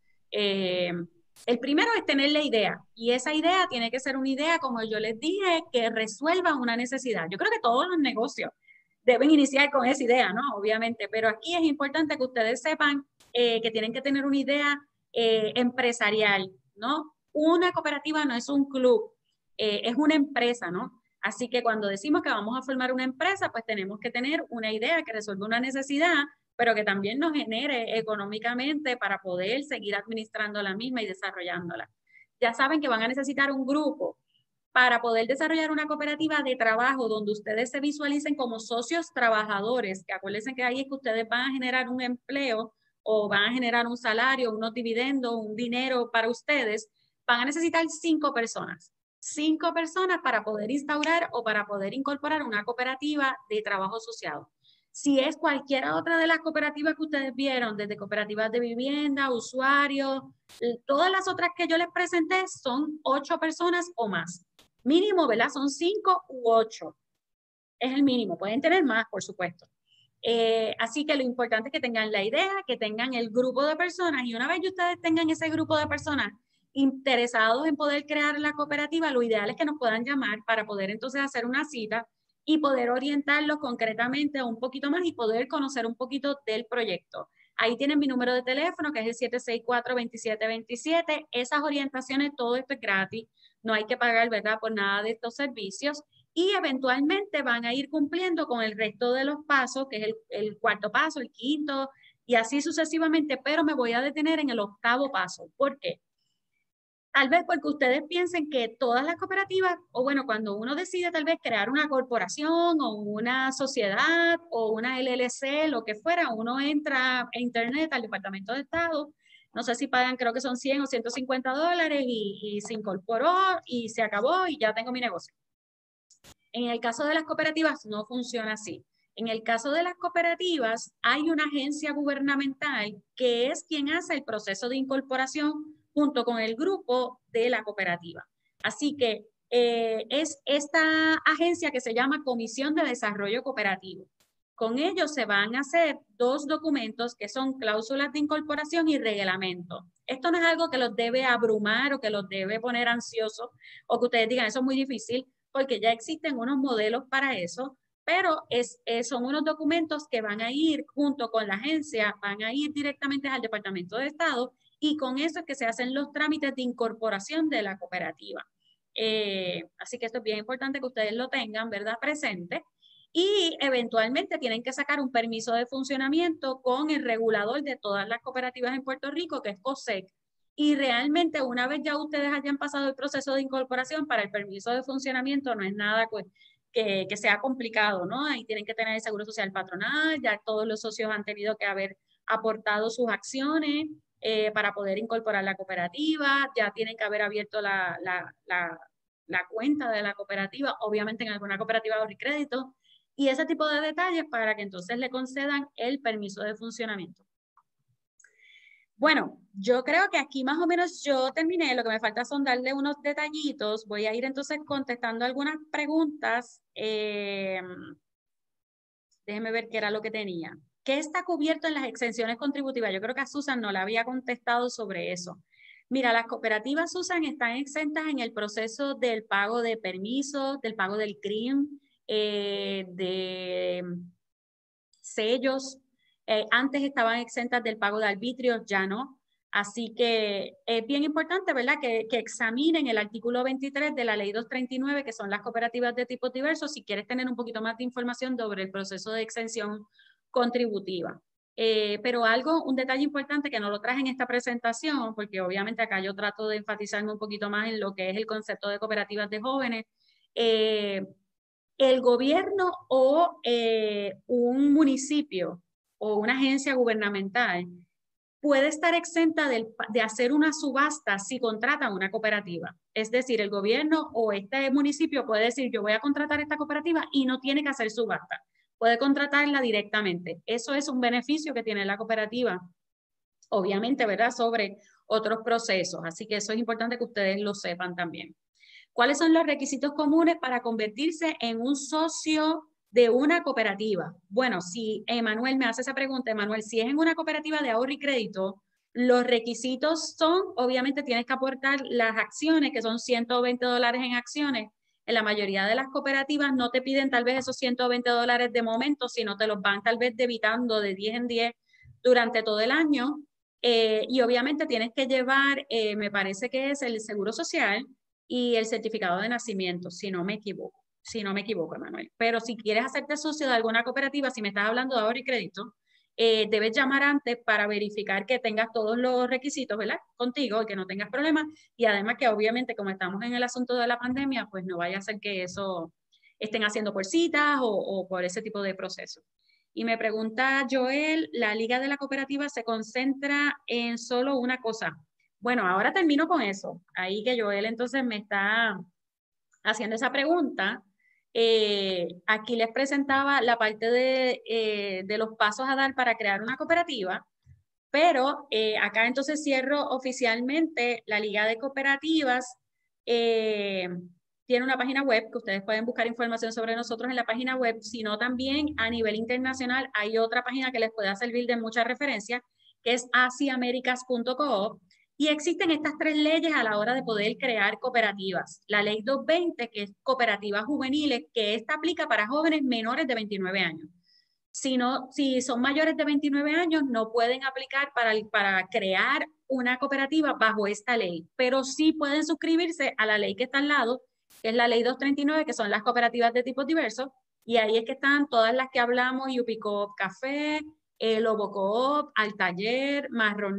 Speaker 3: El primero es tener la idea, y esa idea tiene que ser una idea, como yo les dije, que resuelva una necesidad. Yo creo que todos los negocios deben iniciar con esa idea, ¿no? Obviamente, pero aquí es importante que ustedes sepan que tienen que tener una idea empresarial, ¿no? Una cooperativa no es un club, es una empresa, ¿no? Así que cuando decimos que vamos a formar una empresa, pues tenemos que tener una idea que resuelva una necesidad, pero que también nos genere económicamente para poder seguir administrando la misma y desarrollándola. Ya saben que van a necesitar un grupo para poder desarrollar una cooperativa de trabajo donde ustedes se visualicen como socios trabajadores, que acuérdense que ahí es que ustedes van a generar un empleo o van a generar un salario, unos dividendos, un dinero para ustedes, van a necesitar 5 personas. 5 personas para poder instaurar o para poder incorporar una cooperativa de trabajo asociado. Si es cualquiera otra de las cooperativas que ustedes vieron, desde cooperativas de vivienda, usuarios, todas las otras que yo les presenté son 8 personas o más. Mínimo, ¿verdad? Son 5 u 8. Es el mínimo. Pueden tener más, por supuesto. Así que lo importante es que tengan la idea, que tengan el grupo de personas, y una vez que ustedes tengan ese grupo de personas interesados en poder crear la cooperativa, lo ideal es que nos puedan llamar para poder entonces hacer una cita y poder orientarlos concretamente un poquito más y poder conocer un poquito del proyecto. Ahí tienen mi número de teléfono, que es el 764-2727. Esas orientaciones, todo esto es gratis. No hay que pagar, ¿verdad?, por nada de estos servicios. Y eventualmente van a ir cumpliendo con el resto de los pasos, que es el cuarto paso, el quinto, y así sucesivamente, pero me voy a detener en el octavo paso. ¿Por qué? Tal vez porque ustedes piensen que todas las cooperativas, o bueno, cuando uno decide tal vez crear una corporación o una sociedad o una LLC, lo que fuera, uno entra a internet al Departamento de Estado, no sé si pagan, creo que son 100 o $150 y se incorporó y se acabó y ya tengo mi negocio. En el caso de las cooperativas no funciona así. En el caso de las cooperativas hay una agencia gubernamental que es quien hace el proceso de incorporación junto con el grupo de la cooperativa. Así que es esta agencia que se llama Comisión de Desarrollo Cooperativo. Con ellos se van a hacer 2 documentos que son cláusulas de incorporación y reglamento. Esto no es algo que los debe abrumar o que los debe poner ansiosos o que ustedes digan, eso es muy difícil, porque ya existen unos modelos para eso, pero son unos documentos que van a ir junto con la agencia, van a ir directamente al Departamento de Estado, y con eso es que se hacen los trámites de incorporación de la cooperativa. Así que esto es bien importante que ustedes lo tengan, ¿verdad?, presente. Y eventualmente tienen que sacar un permiso de funcionamiento con el regulador de todas las cooperativas en Puerto Rico, que es COSEC. Y realmente una vez ya ustedes hayan pasado el proceso de incorporación, para el permiso de funcionamiento no es nada que sea complicado, ¿no? Ahí tienen que tener el seguro social patronal, ya todos los socios han tenido que haber aportado sus acciones para poder incorporar la cooperativa, ya tienen que haber abierto la cuenta de la cooperativa, obviamente en alguna cooperativa de ahorro y crédito, y ese tipo de detalles para que entonces le concedan el permiso de funcionamiento. Bueno, yo creo que aquí más o menos yo terminé, lo que me falta son darle unos detallitos, voy a ir entonces contestando algunas preguntas, déjeme ver qué era lo que tenía. ¿Qué está cubierto en las exenciones contributivas? Yo creo que a Susan no le había contestado sobre eso. Mira, las cooperativas, Susan, están exentas en el proceso del pago de permisos, del pago del CRIM, de sellos. Antes estaban exentas del pago de arbitrios, ya no. Así que es bien importante, ¿verdad?, que examinen el artículo 23 de la ley 239, que son las cooperativas de tipos diversos, si quieres tener un poquito más de información sobre el proceso de exención contributiva. Pero un detalle importante que no lo traje en esta presentación, porque obviamente acá yo trato de enfatizarme un poquito más en lo que es el concepto de cooperativas de jóvenes. El gobierno o un municipio o una agencia gubernamental puede estar exenta de hacer una subasta si contratan una cooperativa. Es decir, el gobierno o este municipio puede decir, yo voy a contratar esta cooperativa y no tiene que hacer subasta. Puede contratarla directamente. Eso es un beneficio que tiene la cooperativa, obviamente, ¿verdad?, sobre otros procesos. Así que eso es importante que ustedes lo sepan también. ¿Cuáles son los requisitos comunes para convertirse en un socio de una cooperativa? Bueno, si Emanuel me hace esa pregunta, Emanuel, si es en una cooperativa de ahorro y crédito, los requisitos son, obviamente tienes que aportar las acciones, que son $120 en acciones. En la mayoría de las cooperativas no te piden tal vez esos $120 de momento, sino te los van tal vez debitando de 10 en 10 durante todo el año. Y obviamente tienes que llevar, me parece que es el seguro social y el certificado de nacimiento, si no me equivoco. Si no me equivoco, Emanuel. Pero si quieres hacerte socio de alguna cooperativa, si me estás hablando de ahorro y crédito, debes llamar antes para verificar que tengas todos los requisitos, ¿verdad?, contigo y que no tengas problemas. Y además que obviamente como estamos en el asunto de la pandemia, pues no vaya a ser que eso estén haciendo por citas o por ese tipo de procesos. Y me pregunta Joel, ¿la liga de la cooperativa se concentra en solo una cosa? Bueno, ahora termino con eso. Ahí que Joel entonces me está haciendo esa pregunta. Aquí les presentaba la parte de los pasos a dar para crear una cooperativa, pero acá entonces cierro oficialmente la Liga de Cooperativas. Tiene una página web que ustedes pueden buscar información sobre nosotros en la página web, sino también a nivel internacional hay otra página que les pueda servir de mucha referencia, que es asiamericas.coop. Y existen estas 3 leyes a la hora de poder crear cooperativas. La ley 220, que es cooperativas juveniles, que esta aplica para jóvenes menores de 29 años. Si son mayores de 29 años, no pueden aplicar para crear una cooperativa bajo esta ley, pero sí pueden suscribirse a la ley que está al lado, que es la ley 239, que son las cooperativas de tipos diversos, y ahí es que están todas las que hablamos, Yupicoop Café, Lobo Coop, Al Taller,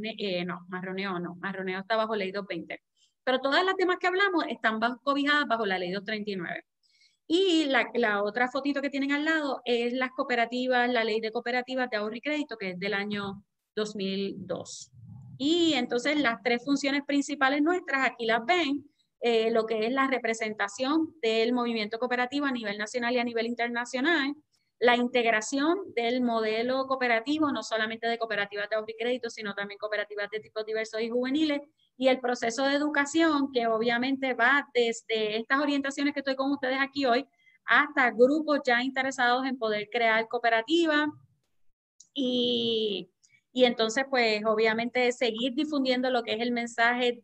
Speaker 3: Marroneo está bajo ley 220. Pero todas las demás que hablamos están cobijadas bajo la ley 239. Y la otra fotito que tienen al lado es las cooperativas, la ley de cooperativas de ahorro y crédito, que es del año 2002. Y entonces las 3 funciones principales nuestras, aquí las ven, lo que es la representación del movimiento cooperativo a nivel nacional y a nivel internacional, la integración del modelo cooperativo, no solamente de cooperativas de ahorro y crédito, sino también cooperativas de tipos diversos y juveniles, y el proceso de educación que obviamente va desde estas orientaciones que estoy con ustedes aquí hoy hasta grupos ya interesados en poder crear cooperativas y entonces pues obviamente seguir difundiendo lo que es el mensaje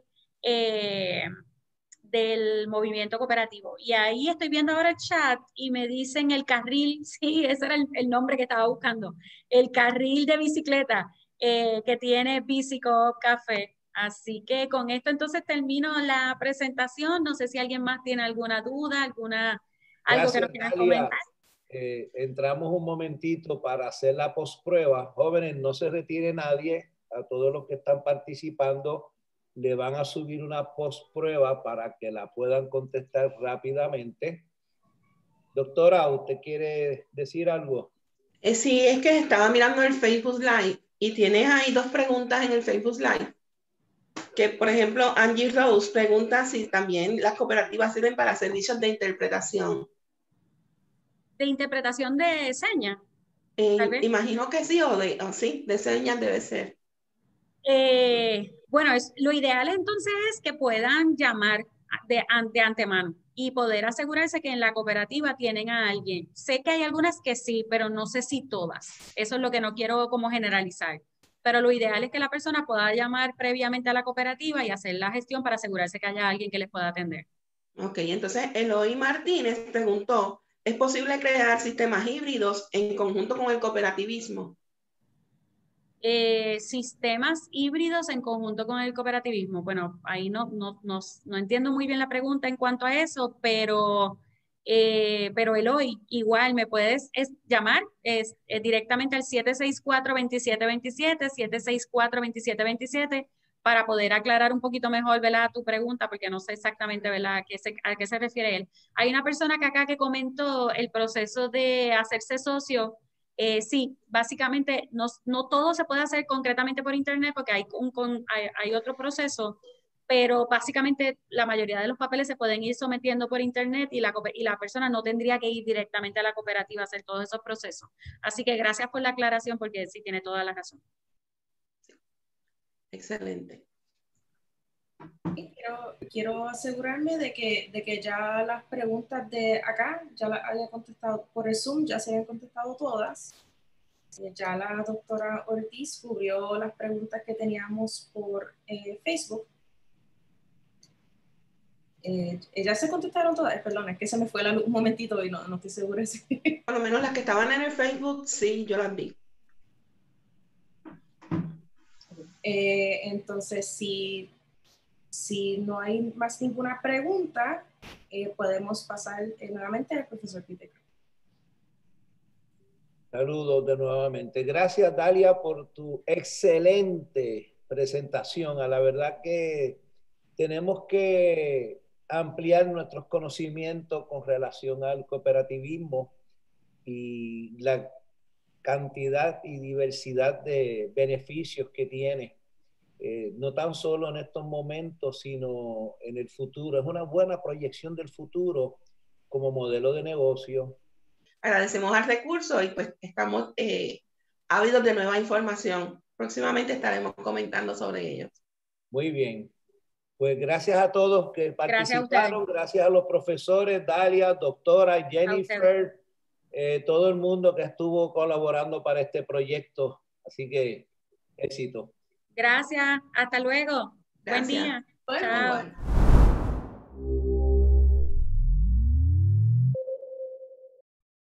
Speaker 3: del movimiento cooperativo. Y ahí estoy viendo ahora el chat y me dicen el carril, sí, ese era el nombre que estaba buscando, el carril de bicicleta que tiene Bicicoop Café. Así que con esto entonces termino la presentación. No sé si alguien más tiene alguna duda, algo
Speaker 2: Gracias,
Speaker 3: que nos quieran
Speaker 2: Dalia.
Speaker 3: comentar.
Speaker 2: Entramos un momentito para hacer la postprueba. Jóvenes, no se retire nadie. A todos los que están participando le van a subir una postprueba para que la puedan contestar rápidamente. Doctora, ¿usted quiere decir algo?
Speaker 4: Sí, es que estaba mirando el Facebook Live y tienes ahí 2 preguntas en el Facebook Live. Que, por ejemplo, Angie Rose pregunta si también las cooperativas sirven para servicios de interpretación.
Speaker 3: ¿De interpretación de señas?
Speaker 4: Imagino que sí, sí, de señas debe ser.
Speaker 3: Bueno, lo ideal entonces es que puedan llamar de antemano y poder asegurarse que en la cooperativa tienen a alguien. Sé que hay algunas que sí, pero no sé si todas. Eso es lo que no quiero como generalizar. Pero lo ideal es que la persona pueda llamar previamente a la cooperativa y hacer la gestión para asegurarse que haya alguien que les pueda atender.
Speaker 4: Ok, entonces Eloy Martínez preguntó, ¿es posible crear sistemas híbridos en conjunto con el cooperativismo?
Speaker 3: Sistemas híbridos en conjunto con el cooperativismo. Bueno, ahí no entiendo muy bien la pregunta en cuanto a eso, pero Eloy, igual me puedes llamar directamente al 764-2727, 764-2727, para poder aclarar un poquito mejor, ¿verdad?, tu pregunta, porque no sé exactamente, ¿verdad?, a qué se refiere él. Hay una persona acá que comentó el proceso de hacerse socio. Sí, básicamente no todo se puede hacer concretamente por internet porque hay otro proceso, pero básicamente la mayoría de los papeles se pueden ir sometiendo por internet y la persona no tendría que ir directamente a la cooperativa a hacer todos esos procesos. Así que gracias por la aclaración porque sí tiene toda la razón.
Speaker 4: Excelente.
Speaker 1: Quiero asegurarme de que ya las preguntas de acá, ya las haya contestado por el Zoom, ya se hayan contestado todas. Ya la doctora Ortiz cubrió las preguntas que teníamos por Facebook. ¿Ya se contestaron todas? Perdón, es que se me fue la luz un momentito y no estoy segura.
Speaker 4: Por lo menos las que estaban en el Facebook, sí, yo las vi.
Speaker 1: Entonces, si no hay más ninguna pregunta, podemos pasar nuevamente al profesor Peter.
Speaker 2: Saludos de nuevamente. Gracias, Dalia, por tu excelente presentación. A la verdad que tenemos que ampliar nuestros conocimientos con relación al cooperativismo y la cantidad y diversidad de beneficios que tiene, no tan solo en estos momentos, sino en el futuro. Es una buena proyección del futuro como modelo de negocio.
Speaker 4: Agradecemos al recurso y pues estamos ávidos de nueva información. Próximamente estaremos comentando sobre ello.
Speaker 2: Muy bien. Pues gracias a todos que participaron, gracias a los profesores, Dalia, doctora, Jennifer, todo el mundo que estuvo colaborando para este proyecto. Así que éxito.
Speaker 3: Gracias, hasta luego.
Speaker 4: Gracias.
Speaker 3: Buen día.
Speaker 4: Bueno,
Speaker 3: chao.
Speaker 4: igual.